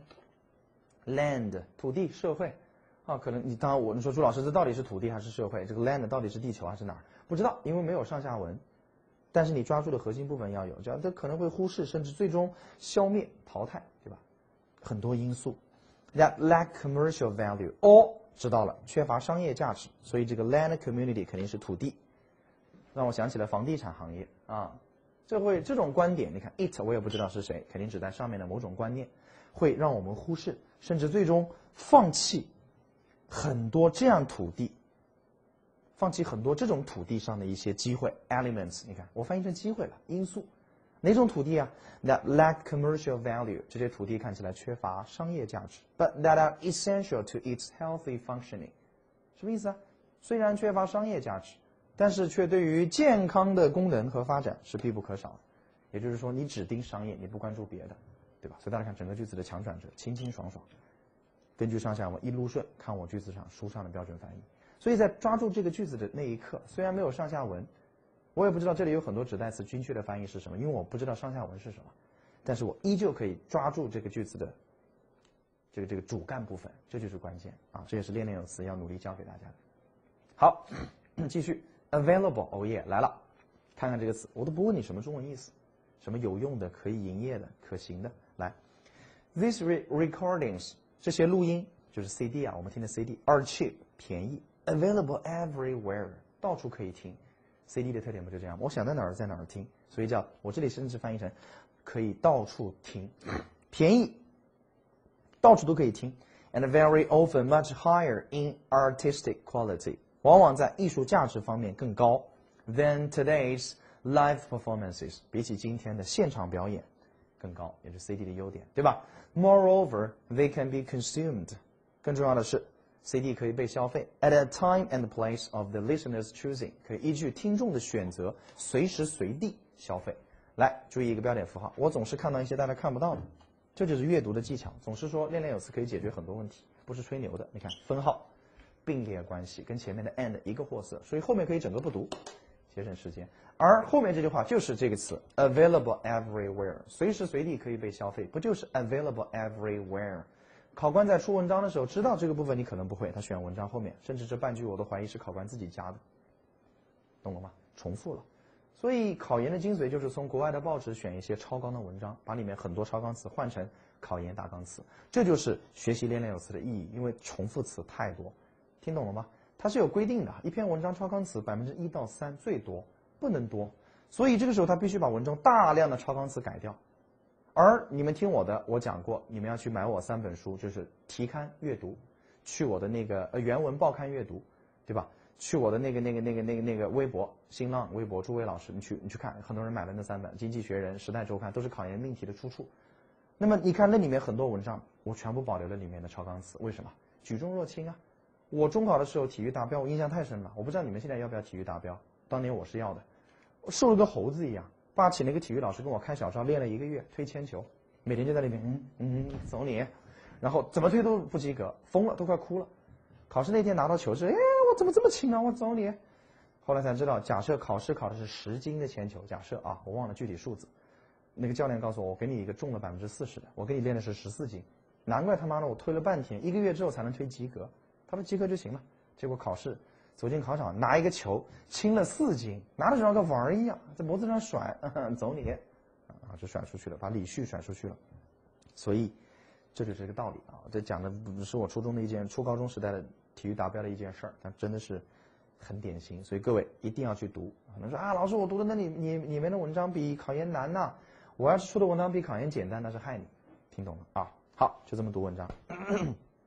S1: land 土地社会啊，可能你当然我你说朱老师这到底是土地还是社会？这个 land 到底是地球还是哪儿？不知道，因为没有上下文。但是你抓住的核心部分要有，这样它可能会忽视甚至最终消灭淘汰，对吧？很多因素 that lack commercial value， 哦，知道了，缺乏商业价值，所以这个 land community 肯定是土地。让我想起了房地产行业啊，这会这种观点，你看 it 我也不知道是谁，肯定指代上面的某种观念，会让我们忽视，甚至最终放弃很多这样土地，放弃很多这种土地上的一些机会 elements。你看我翻译成机会了，因素，哪种土地啊 ？That lack commercial value， 这些土地看起来缺乏商业价值 ，but that are essential to its healthy functioning。什么意思啊？虽然缺乏商业价值。但是却对于健康的功能和发展是必不可少的，也就是说，你只盯商业，你不关注别的，对吧？所以大家看整个句子的强转折，清清爽爽，根据上下文一撸顺，看我句子上书上的标准翻译。所以在抓住这个句子的那一刻，虽然没有上下文，我也不知道这里有很多指代词精确的翻译是什么，因为我不知道上下文是什么，但是我依旧可以抓住这个句子的这个这个主干部分，这就是关键啊！这也是练练有词要努力教给大家的。好，继续。Available， 哦耶，来了，看看这个词，我都不问你什么中文意思，什么有用的、可以营业的、可行的，来 ，these recordings 这些录音就是 C D 啊，我们听的 C D are cheap 便宜 ，available everywhere 到处可以听 ，C D 的特点不就这样？我想在哪儿在哪儿听，所以叫我这里甚至翻译成可以到处听，便宜，到处都可以听 ，and very often much higher in artistic quality。往往在艺术价值方面更高 than today's live performances， 比起今天的现场表演更高，也是 C D 的优点，对吧 ？Moreover, they can be consumed。更重要的是 ，C D 可以被消费 at a time and place of the listener's choosing， 可以依据听众的选择，随时随地消费。来，注意一个标点符号，我总是看到一些大家看不到的，这就是阅读的技巧。总是说练练有词可以解决很多问题，不是吹牛的。你看分号。并列关系跟前面的 and 一个货色，所以后面可以整个不读，节省时间。而后面这句话就是这个词 available everywhere， 随时随地可以被消费，不就是 available everywhere？ 考官在出文章的时候知道这个部分你可能不会，他选文章后面，甚至这半句我都怀疑是考官自己加的，懂了吗？重复了。所以考研的精髓就是从国外的报纸选一些超纲的文章，把里面很多超纲词换成考研大纲词，这就是学习练练有词的意义，因为重复词太多。听懂了吗？它是有规定的，一篇文章超纲词百分之一到三最多，不能多，所以这个时候他必须把文中大量的超纲词改掉。而你们听我的，我讲过，你们要去买我三本书，就是题刊阅读，去我的那个呃原文报刊阅读，对吧？去我的那个那个那个那个那个微博、新浪微博，诸位老师，你去你去看，很多人买了那三本，《经济学人》《时代周刊》都是考研命题的出处。那么你看那里面很多文章，我全部保留了里面的超纲词，为什么？举重若轻啊。我中考的时候体育达标，我印象太深了。我不知道你们现在要不要体育达标，当年我是要的，我瘦了个猴子一样。爸请了一个体育老师跟我开小灶，练了一个月推铅球，每天就在那边嗯嗯走你，然后怎么推都不及格，疯了都快哭了。考试那天拿到球是，哎，我怎么这么轻啊？我走你。后来才知道，假设考试考的是十斤的铅球，假设啊，我忘了具体数字，那个教练告诉我，我给你一个重了百分之四十的，我给你练的是十四斤，难怪他妈的我推了半天，一个月之后才能推及格。他说及格就行了，结果考试走进考场，拿一个球轻了四斤，拿着就像个玩儿一样，在脖子上甩，走你，啊，就甩出去了，把李旭甩出去了。所以这就是这个道理啊！这讲的不是我初中的一件，初高中时代的体育达标的一件事儿，但真的是很典型。所以各位一定要去读。可能说啊，老师我读的那你你你们的文章比考研难呐、啊，我要是出的文章比考研简单，那是害你。听懂了啊？好，就这么读文章。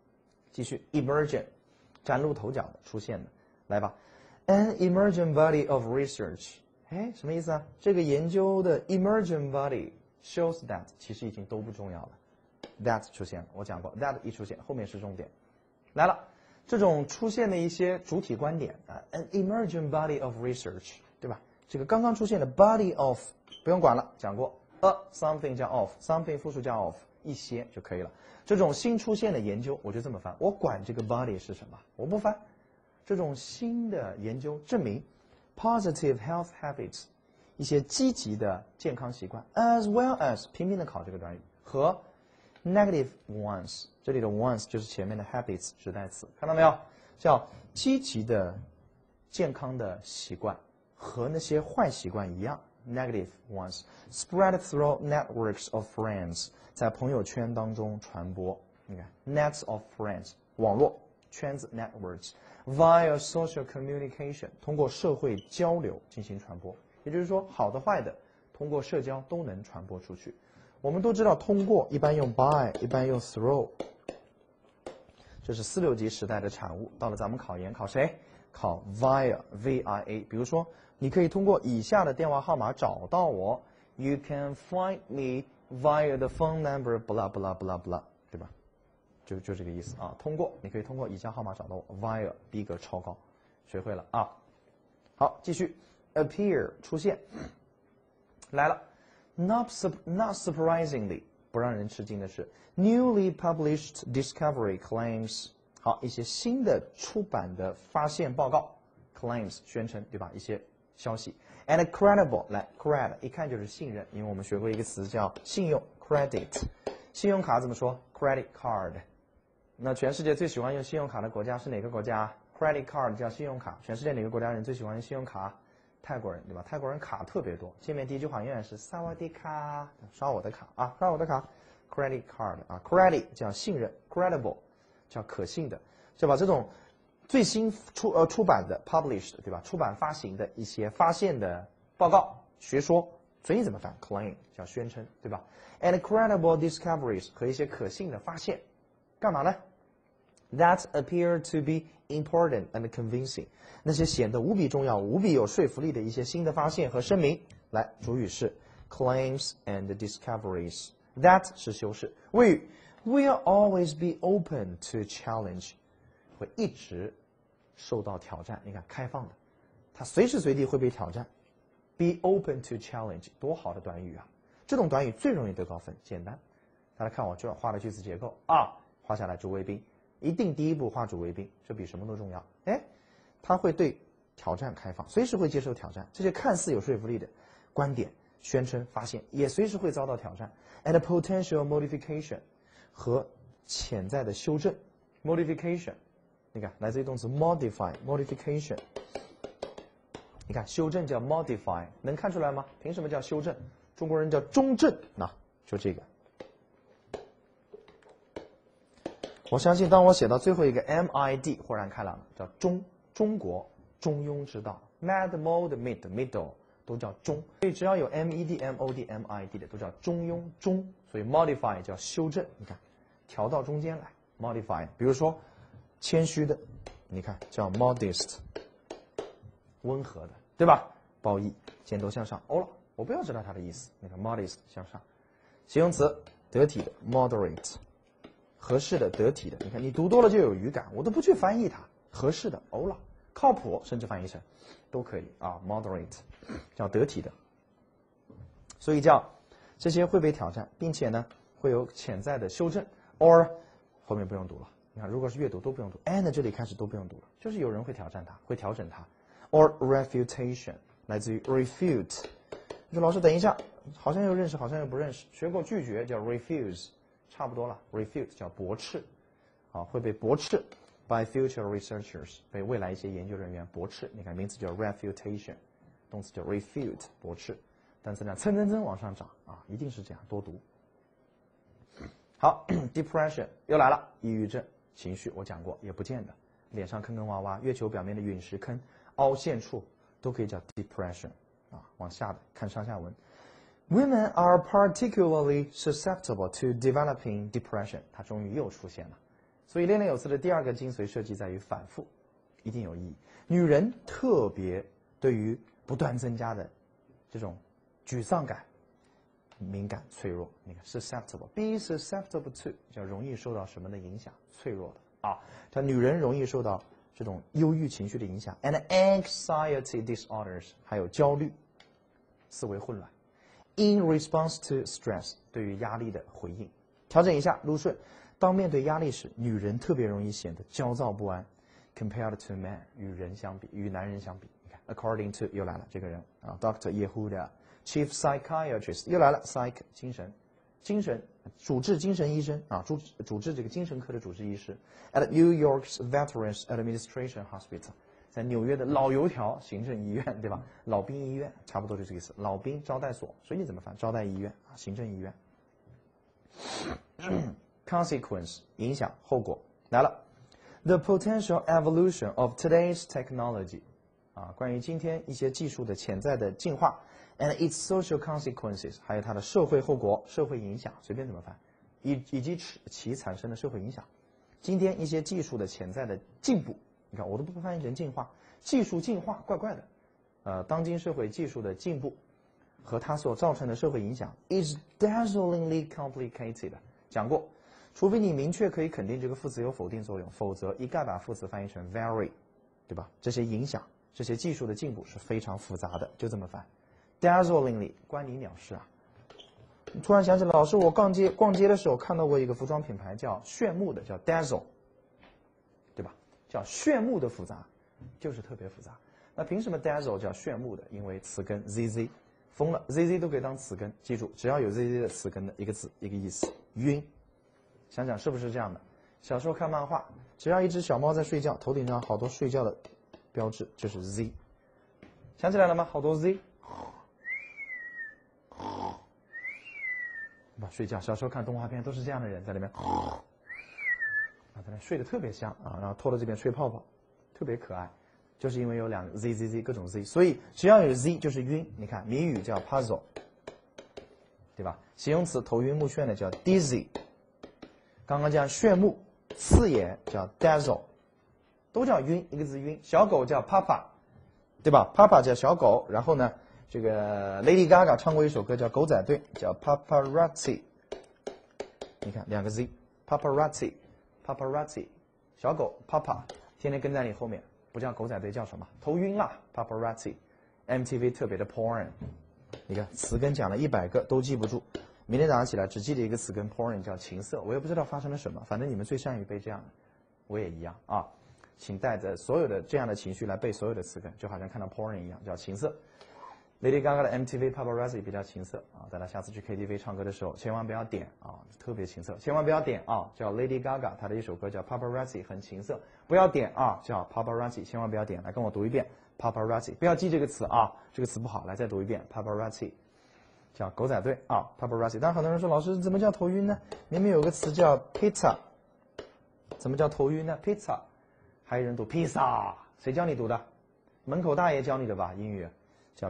S1: 继续 emergent， 崭露头角的出现的，来吧 ，an emergent body of research， 哎，什么意思啊？这个研究的 emergent body shows that 其实已经都不重要了 ，that 出现了，我讲过 that 一出现，后面是重点，来了。这种出现的一些主体观点啊 ，an emergent body of research， 对吧？这个刚刚出现的 body of 不用管了，讲过 a something 加 of something 复数加 of 一些就可以了。这种新出现的研究，我就这么翻，我管这个 body 是什么，我不翻。这种新的研究证明 positive health habits 一些积极的健康习惯 ，as well as 拼命的考这个短语和。Negative ones， 这里的 ones 就是前面的 habits 指代词，看到没有？叫积极的健康的习惯和那些坏习惯一样 ，negative ones spread through networks of friends， 在朋友圈当中传播。你看 ，nets of friends 网络圈子 networks via social communication 通过社会交流进行传播，也就是说，好的坏的通过社交都能传播出去。我们都知道，通过一般用 by， 一般用 through， 这是四六级时代的产物。到了咱们考研，考谁？考 via v i a。比如说，你可以通过以下的电话号码找到我 ，You can find me via the phone number blah blah blah blah， 对吧？就就这个意思啊。通过，你可以通过以下号码找到我 via， 逼格超高，学会了啊。好，继续 appear 出现，来了。Not, not surprisingly， 不让人吃惊的是 ，newly published discovery claims， 好，一些新的出版的发现报告 ，claims 宣称，对吧？一些消息 ，and credible， 来 cred 一看就是信任，因为我们学过一个词叫信用 credit， 信用卡怎么说 ？credit card。那全世界最喜欢用信用卡的国家是哪个国家 ？credit card 叫信用卡，全世界哪个国家人最喜欢用信用卡？泰国人对吧？泰国人卡特别多，见面第一句话永远是萨瓦迪卡，刷我的卡啊，刷我的卡 ，credit card 啊 ，credit 叫信任 ，credible 叫可信的，就把这种最新出呃出版的 published 对吧？出版发行的一些发现的报告、学说，所以怎么翻 claim 叫宣称对吧 ？and credible discoveries 和一些可信的发现，干嘛呢 ？That appear to be important and convincing， 那些显得无比重要、无比有说服力的一些新的发现和声明，来，主语是 claims and discoveries。That 是修饰，谓语 will always be open to challenge， 会一直受到挑战。你看，开放的，它随时随地会被挑战。Be open to challenge， 多好的短语啊！这种短语最容易得高分，简单。大家看我这画的句子结构啊，画下来主谓宾。一定第一步画主谓宾，这比什么都重要。哎，他会对挑战开放，随时会接受挑战。这些看似有说服力的观点、宣称、发现，也随时会遭到挑战。And potential modification 和潜在的修正 modification， 你看来自于动词 modify modification。你看修正叫 modify， 能看出来吗？凭什么叫修正？中国人叫中正，那就这个。我相信，当我写到最后一个 M I D， 豁然开朗了，叫中，中国中庸之道 ，mad mode mid middle 都叫中，所以只要有 M E D M O D M I D 的都叫中庸中，所以 modify 叫修正，你看调到中间来 modify， 比如说谦虚的，你看叫 modest， 温和的，对吧？褒义，箭头向上，哦了，我不要知道它的意思，你看 modest 向上，形容词得体的 moderate。合适的、得体的，你看你读多了就有语感，我都不去翻译它。合适的、欧了、靠谱，甚至翻译成都可以啊。moderate 叫得体的，所以叫这些会被挑战，并且呢会有潜在的修正。or 后面不用读了，你看如果是阅读都不用读 ，and 这里开始都不用读了，就是有人会挑战它，会调整它。or refutation 来自于 refute， 你说老师等一下，好像又认识，好像又不认识，学过拒绝叫 refuse。差不多了 ，refute 叫驳斥，啊，会被驳斥 by future researchers， 被未来一些研究人员驳斥。你看名词叫 refutation， 动词叫 refute， 驳斥。单词量蹭蹭蹭往上涨啊，一定是这样，多读。好，depression 又来了，抑郁症情绪我讲过，也不见得，脸上坑坑洼洼，月球表面的陨石坑、凹陷处都可以叫 depression， 啊，往下的看上下文。Women are particularly susceptible to developing depression。它终于又出现了， 所以练练有词的第二个精髓设计在于反复，一定有意义。女人特别对于不断增加的这种沮丧感敏感脆弱。你看 susceptible，be susceptible to 叫容易受到什么的影响，脆弱的啊。叫女人容易受到这种忧郁情绪的影响 ，and anxiety disorders 还有焦虑、思维混乱。In response to stress 对于压力的回应。调整一下录顺。当面对压力时，女人特别容易显得焦躁不安。Compared to man 与人相比，与男人相比，你看 ，according to 又来了这个人啊 ，Doctor Yehuda Chief Psychiatrist 又来了 ，psych 精神，精神主治精神医生啊，主主治这个精神科的主治医师 ，at New York's Veterans Administration Hospital， 在纽约的老油条行政医院，对吧？老兵医院差不多就这个意思，老兵招待所，所以你怎么翻？招待医院啊，行政医院。Consequence 影响后果来了 ，the potential evolution of today's technology 啊，关于今天一些技术的潜在的进化 ，and its social consequences 还有它的社会后果、社会影响，随便怎么翻，以以及其产生的社会影响。今天一些技术的潜在的进步，你看我都不翻译成进化，技术进化怪怪的，呃，当今社会技术的进步和它所造成的社会影响 is dazzlingly complicated 讲过。除非你明确可以肯定这个副词有否定作用，否则一概把副词翻译成 very， 对吧？这些影响，这些技术的进步是非常复杂的，就这么翻。Dazzlingly 关你鸟事啊！突然想起来，老师，我逛街逛街的时候看到过一个服装品牌叫炫目的，叫 Dazzle， 对吧？叫炫目的复杂，就是特别复杂。那凭什么 Dazzle 叫炫目的？因为词根 zz 疯了 ，zz 都可以当词根，记住，只要有 zz 的词根的一个字一个意思，晕。想想是不是这样的？小时候看漫画，只要一只小猫在睡觉，头顶上好多睡觉的标志，就是 Z。想起来了吗？好多 Z。吧，睡觉。小时候看动画片都是这样的人在里面，啊，在那睡得特别香啊，然后拖到这边吹泡泡，特别可爱。就是因为有两个 Z Z Z 各种 Z， 所以只要有 Z 就是晕。你看谜语叫 puzzle， 对吧？形容词头晕目眩的叫 dizzy。刚刚讲炫目、刺眼叫 dazzle， 都叫晕，一个字晕。小狗叫 papa， 对吧 ？papa 叫小狗，然后呢，这个 Lady Gaga 唱过一首歌叫《狗仔队》，叫 paparazzi。你看两个 z，paparazzi，paparazzi， paparazzi， 小狗 papa 天天跟在你后面，不叫狗仔队叫什么？头晕啦 ，paparazzi。M T V 特别的 porn， 你看词根讲了一百个都记不住。明天早上起来只记得一个词根 porn 叫情色，我也不知道发生了什么，反正你们最善于背这样的，我也一样啊，请带着所有的这样的情绪来背所有的词根，就好像看到 porn 一样，叫情色。Lady Gaga 的 M T V Paparazzi 比较情色啊，大家下次去 K T V 唱歌的时候千万不要点啊，特别情色，千万不要点啊，叫 Lady Gaga 她的一首歌叫 Paparazzi 很情色，不要点啊，叫 Paparazzi 千万不要点，来跟我读一遍 Paparazzi， 不要记这个词啊，这个词不好，来再读一遍 Paparazzi。叫狗仔队啊 ，paparazzi。但很多人说，老师怎么叫头晕呢？明明有个词叫 pizza， 怎么叫头晕呢 ？pizza， 还有人读 pizza， 谁教你读的？门口大爷教你的吧？英语叫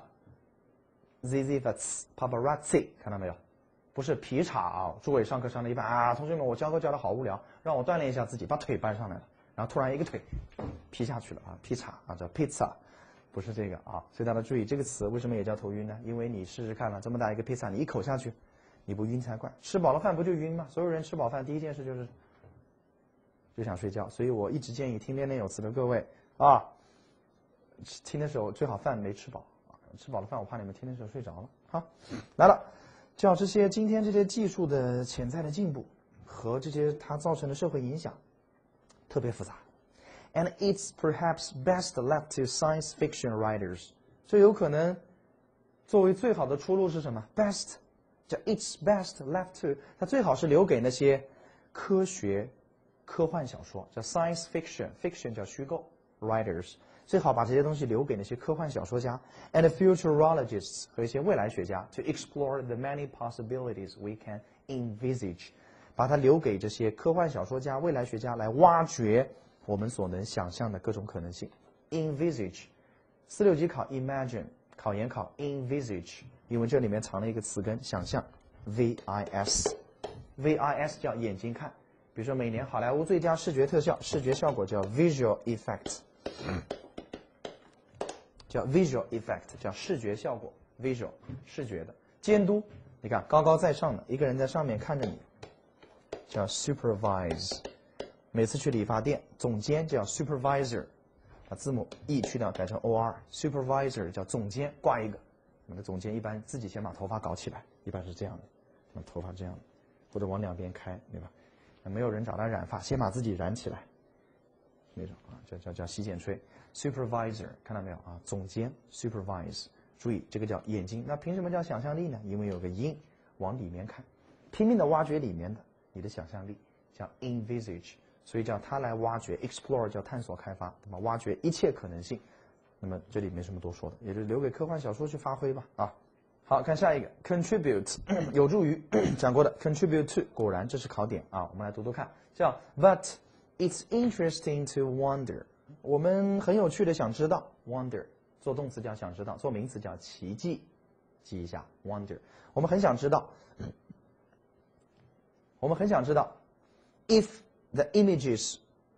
S1: pizza。zz paparazzi， 看到没有？不是皮叉啊！诸位上课上到一半啊，同学们，我教课教的好无聊，让我锻炼一下自己，把腿搬上来了，然后突然一个腿劈下去了啊，劈叉啊，叫 pizza。不是这个啊，所以大家注意这个词为什么也叫头晕呢？因为你试试看嘛，这么大一个披萨，你一口下去，你不晕才怪。吃饱了饭不就晕吗？所有人吃饱饭第一件事就是就想睡觉，所以我一直建议听练练有词的各位啊，听的时候最好饭没吃饱啊，吃饱了饭我怕你们听的时候睡着了。好，来了，叫这些今天这些技术的潜在的进步和这些它造成的社会影响，特别复杂。And it's perhaps best left to science fiction writers。这有可能作为最好的出路是什么 ？Best， 叫 it's best left to， 它最好是留给那些科学科幻小说，叫 science fiction，fiction 叫虚构 ，writers 最好把这些东西留给那些科幻小说家 and futurologists 和一些未来学家 to explore the many possibilities we can envisage， 把它留给这些科幻小说家、未来学家来挖掘。我们所能想象的各种可能性 ，envisage， 四六级考 imagine， 考研考 envisage， 因为这里面藏了一个词根想象 ，vis，vis 叫眼睛看， 比如说每年好莱坞最佳视觉特效，视觉效果叫 visual effect， 叫 visual effect， 叫视觉效果 visual 视觉的监督。你看高高在上的一个人在上面看着你，叫 supervise。每次去理发店，总监叫 supervisor， 把字母 e 去掉改成 or，supervisor 叫总监，挂一个。那么总监一般自己先把头发搞起来，一般是这样的，那头发这样的，或者往两边开，对吧？没有人找他染发，先把自己染起来，那种啊，叫叫叫洗剪吹。supervisor 看到没有啊？总监 supervise， 注意这个叫眼睛。那凭什么叫想象力呢？因为有个 in 往里面看，拼命的挖掘里面的你的想象力，叫 envisage， 所以叫他来挖掘 explore 叫探索开发，那么挖掘一切可能性。那么这里没什么多说的，也就留给科幻小说去发挥吧啊。好看下一个 contribute 有助于讲过的 contribute to 果然这是考点啊，我们来读读看，叫 but it's interesting to wonder， 我们很有趣的想知道 wonder 做动词叫想知道，做名词叫奇迹，记一下 wonder， 我们很想知道，我们很想知道 if the images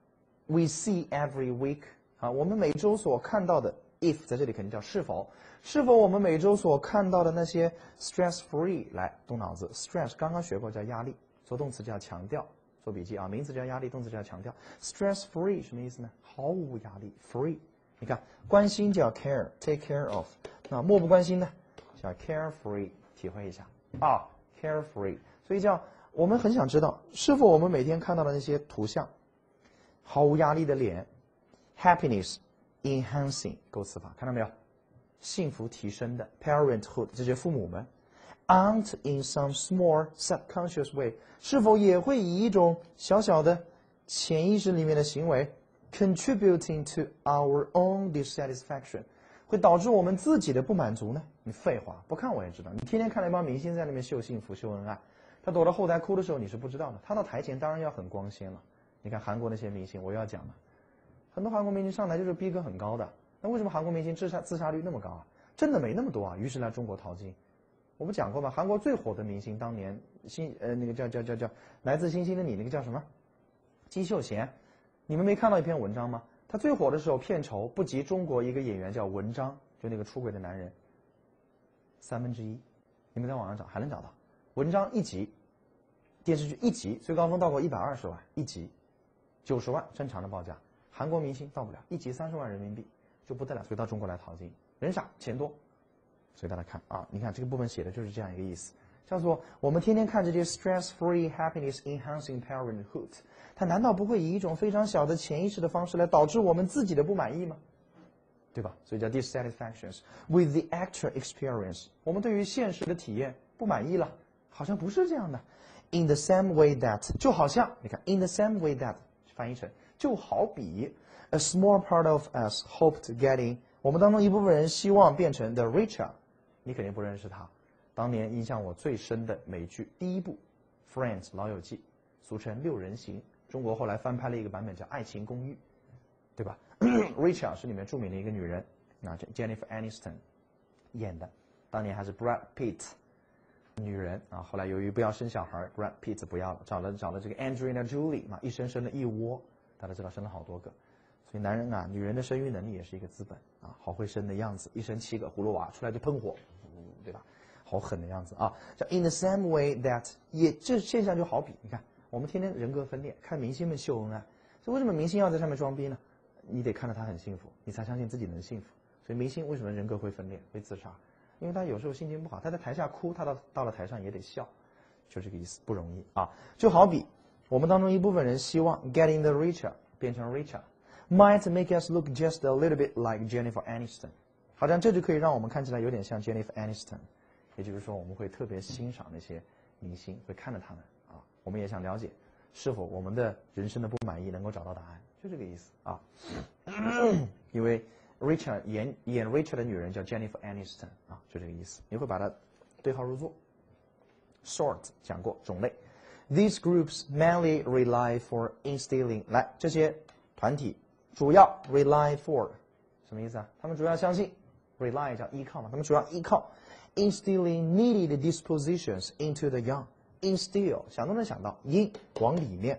S1: we see every week 啊，我们每周所看到的 if 在这里肯定叫是否。是否我们每周所看到的那些 stress free 来动脑子 stress 刚刚学过叫压力，做动词叫强调，做笔记啊，名词叫压力，动词叫强调。stress free 什么意思呢？毫无压力 free。你看关心叫 care take care of， 那漠不关心呢叫 carefree， 体会一下啊 carefree。所以叫我们很想知道是否我们每天看到的那些图像，毫无压力的脸 happiness enhancing 构词法看到没有？幸福提升的 parenthood 这些父母们 aren't in some small subconscious way 是否也会以一种小小的潜意识里面的行为 contributing to our own dissatisfaction 会导致我们自己的不满足呢？你废话，不看我也知道，你天天看那帮明星在那边秀幸福秀恩爱，他躲到后台哭的时候你是不知道的，他到台前当然要很光鲜了。你看韩国那些明星，我又要讲了，很多韩国明星上台就是逼格很高的。那为什么韩国明星自杀自杀率那么高啊？真的没那么多啊，于是来中国淘金。我不讲过吗？韩国最火的明星当年星呃那个叫叫叫叫来自星星的你那个叫什么？金秀贤，你们没看到一篇文章吗？他最火的时候片酬不及中国一个演员叫文章，就那个出轨的男人三分之一。你们在网上找还能找到。文章一集，电视剧一集最高峰到过一百二十万一集，九十万正常的报价。韩国明星到不了一集三十万人民币。就不得了，所以到中国来淘金，人傻钱多，所以大家看啊，你看这个部分写的就是这样一个意思，叫做我们天天看这些 stress-free happiness enhancing parenthood， 它难道不会以一种非常小的潜意识的方式来导致我们自己的不满意吗？对吧？所以叫 dissatisfactions with the actual experience， 我们对于现实的体验不满意了，好像不是这样的。In the same way that， 就好像你看 in the same way that 翻译成就好比。A small part of us hoped getting， 我们当中一部分人希望变成 the richer， 你肯定不认识他。当年印象我最深的美剧第一部 Friends 老友记，俗称六人行，中国后来翻拍了一个版本叫爱情公寓，对吧？Richer 是里面著名的一个女人，那 Jennifer Aniston 演的，当年还是 Brad Pitt 女人啊，后来由于不要生小孩 Brad Pitt 不要了，找了找了这个 Angelina Jolie 嘛，一生生了一窝，大家知道生了好多个。所以男人啊，女人的生育能力也是一个资本啊，好会生的样子，一生七个葫芦娃出来就喷火，对吧？好狠的样子啊！叫 in the same way that， 也这现象就好比，你看我们天天人格分裂，看明星们秀恩爱，所以为什么明星要在上面装逼呢？你得看到他很幸福，你才相信自己能幸福。所以明星为什么人格会分裂、会自杀？因为他有时候心情不好，他在台下哭，他到到了台上也得笑，就这个意思，不容易啊！就好比我们当中一部分人希望 getting the richer 变成 richer。Might make us look just a little bit like Jennifer Aniston， 好像这就可以让我们看起来有点像 Jennifer Aniston， 也就是说我们会特别欣赏那些明星，会看着他们啊，我们也想了解是否我们的人生的不满意能够找到答案，就这个意思啊。因为 Richard 演演 Richard 的女人叫 Jennifer Aniston 啊，就这个意思，你会把它对号入座。Sort 讲过种类 ，These groups mainly rely for instilling 来这些团体。主要 rely for 什么意思啊？他们主要相信 rely 叫依靠嘛，他们主要依靠 instilling needed dispositions into the young。instill 想都能想到 in 往里面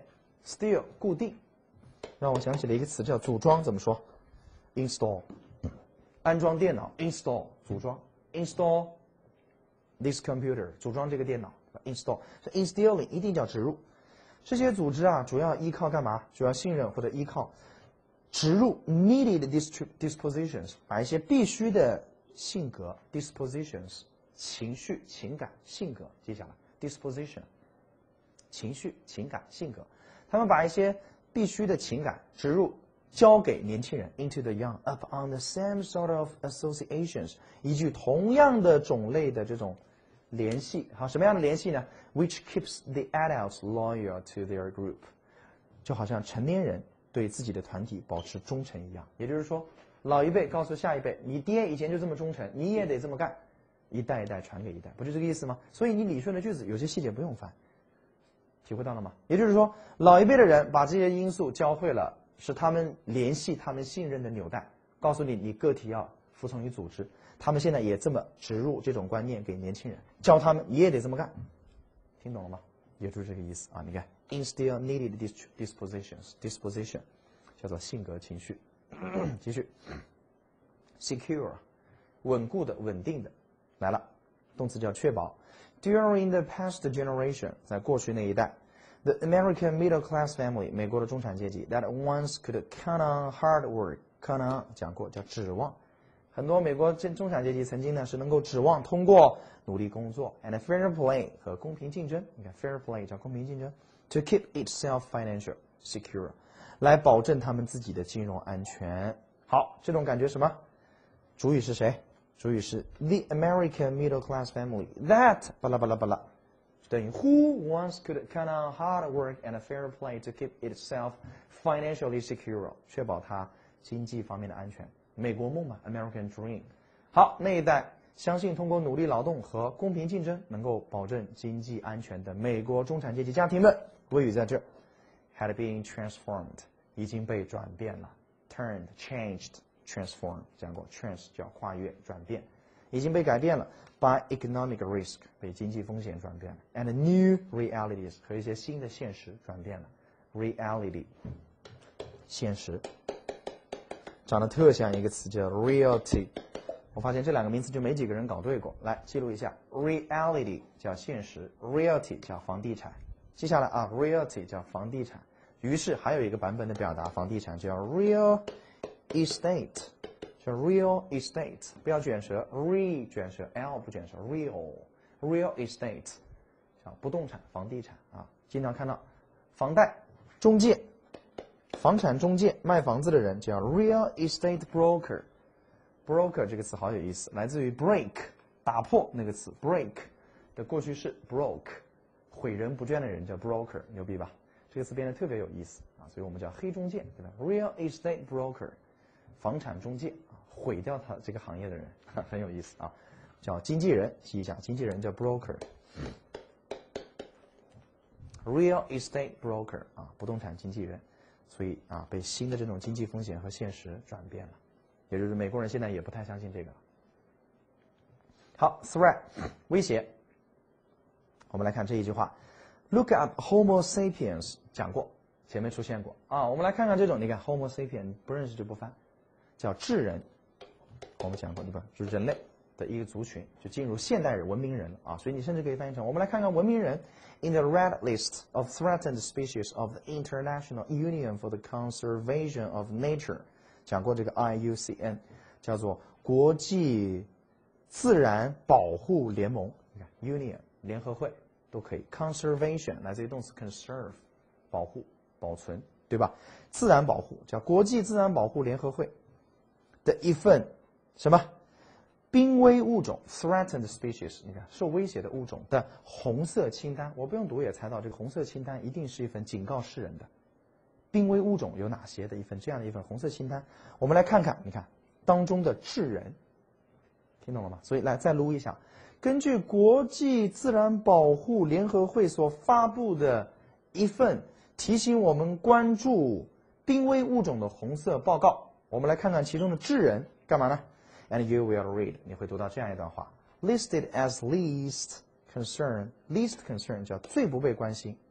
S1: ，still 固定，让我想起了一个词叫组装，怎么说 ？install 安装电脑 ，install 组装 ，install this computer 组装这个电脑 ，install 是 instilling 一定叫植入。这些组织啊，主要依靠干嘛？主要信任或者依靠植入 needed dispositions， 把一些必须的性格 dispositions 情绪、情感、性格记下来 disposition 情绪、情感、性格，他们把一些必须的情感植入交给年轻人 into the young up on the same sort of associations， 依据同样的种类的这种联系。好，什么样的联系呢 ？Which keeps the adults loyal to their group， 就好像成年人对自己的团体保持忠诚一样。也就是说，老一辈告诉下一辈，你爹以前就这么忠诚，你也得这么干，一代一代传给一代，不就这个意思吗？所以你理顺的句子有些细节不用翻，体会到了吗？也就是说，老一辈的人把这些因素教会了，是他们联系他们信任的纽带，告诉你你个体要服从于组织。他们现在也这么植入这种观念给年轻人，教他们你也得这么干，听懂了吗？也就是这个意思啊！你看 ，instill needed dispositions disposition 叫做性格情绪。继续 ，secure 稳固的、稳定的，来了，动词叫确保。During the past generation， 在过去那一代 ，the American middle class family 美国的中产阶级 that once could count on hard work，count on 讲过叫指望。很多美国中产阶级曾经呢是能够指望通过努力工作 and fair play 和公平竞争，你看 fair play 叫公平竞争 ，to keep itself financial secure， 来保证他们自己的金融安全。好，这种感觉什么？主语是谁？主语是 the American middle class family that 巴拉巴拉巴拉，等于 who once could count on hard work and fair play to keep itself financially secure， 确保它经济方面的安全。美国梦嘛 ，American Dream。好，那一代相信通过努力劳动和公平竞争能够保证经济安全的美国中产阶级家庭们，谓语在这 ，had been transformed， 已经被转变了 ，turned、changed、transformed 讲过 ，trans 叫跨越、转变，已经被改变了 by economic risk 被经济风险转变了 ，and new realities 和一些新的现实转变了 ，reality 现实。长得特像一个词叫 realty， 我发现这两个名词就没几个人搞对过。来记录一下 ，reality 叫现实 ，realty 叫房地产。记下来啊 ，realty 叫房地产。于是还有一个版本的表达房地产叫 real estate， 叫 real estate， 不要卷舌 ，re 卷舌 ，l 不卷舌 ，real real estate 叫不动产房地产啊，经常看到房贷中介。房产中介卖房子的人叫 real estate broker。broker 这个词好有意思，来自于 break 打破那个词 break 的过去式 broke， 毁人不倦的人叫 broker， 牛逼吧？这个词变得特别有意思啊，所以我们叫黑中介，对吧 ？real estate broker， 房产中介啊，毁掉他这个行业的人，很有意思啊，叫经纪人，记一下，经纪人叫 broker。real estate broker 啊，不动产经纪人。所以啊，被新的这种经济风险和现实转变了，也就是美国人现在也不太相信这个。好 ，threat 威胁。我们来看这一句话 ，Look at Homo sapiens 讲过，前面出现过啊。我们来看看这种，你看 Homo sapiens 不认识就不翻，叫智人。我们讲过对吧？就是人类的一个族群，就进入现代人文明人了啊。所以你甚至可以翻译成，我们来看看文明人。In the red list of threatened species of the International Union for the Conservation of Nature， 讲过这个 I U C N， 叫做国际自然保护联盟。你看 Union 联合会都可以 ，Conservation 来自于动词 conserve 保护、保存，对吧？自然保护叫国际自然保护联合会的一份什么？濒危物种 threatened species， 你看受威胁的物种的红色清单，我不用读也猜到，这个红色清单一定是一份警告世人的。濒危物种有哪些的一份这样的一份红色清单？我们来看看，你看当中的智人，听懂了吗？所以来再撸一下，根据国际自然保护联合会所发布的一份提醒我们关注濒危物种的红色报告，我们来看看其中的智人干嘛呢？And you will read， 你会读到这样一段话 ：listed as least concern， least concern 叫最不被关心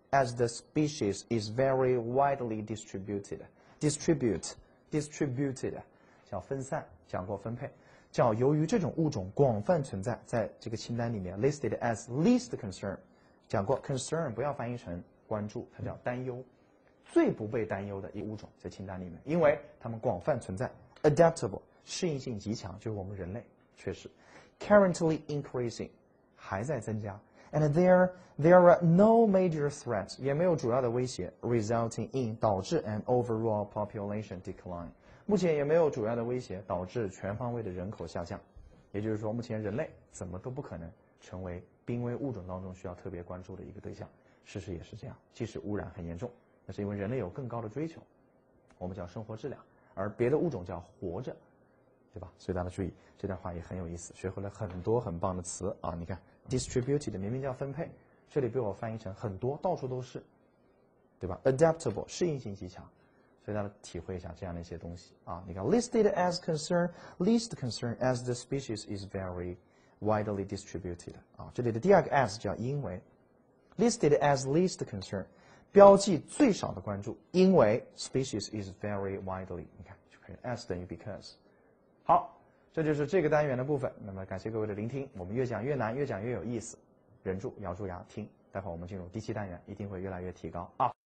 S1: as the species is very widely distributed. Distribute, distributed， 叫分散，讲过分配，叫由于这种物种广泛存在，在这个清单里面 listed as least concern， 讲过 concern 不要翻译成关注，它叫担忧，最不被担忧的一物种在清单里面，因为它们广泛存在。Adaptable， 适应性极强，就是我们人类确实。Currently increasing， 还在增加。And there, there are no major threats， 也没有主要的威胁 ，resulting in 导致 an overall population decline。目前也没有主要的威胁导致全方位的人口下降。也就是说，目前人类怎么都不可能成为濒危物种当中需要特别关注的一个对象。事实也是这样，即使污染很严重，那是因为人类有更高的追求，我们叫生活质量，而别的物种叫活着，对吧？所以大家注意，这段话也很有意思，学会了很多很棒的词啊！你看。distributed 明明叫分配，这里被我翻译成很多，到处都是，对吧 ？adaptable 适应性极强，所以大家体会一下这样的一些东西啊。你看 listed as concern, least concern as the species is very widely distributed 啊。这里的第二个 as 叫因为 ，listed as least concern 标记最少的关注，因为 species is very widely， 你看就可以 as 等于 because。好。这就是这个单元的部分。那么感谢各位的聆听，我们越讲越难，越讲越有意思。忍住，咬住牙听，待会儿我们进入第七单元，一定会越来越提高啊。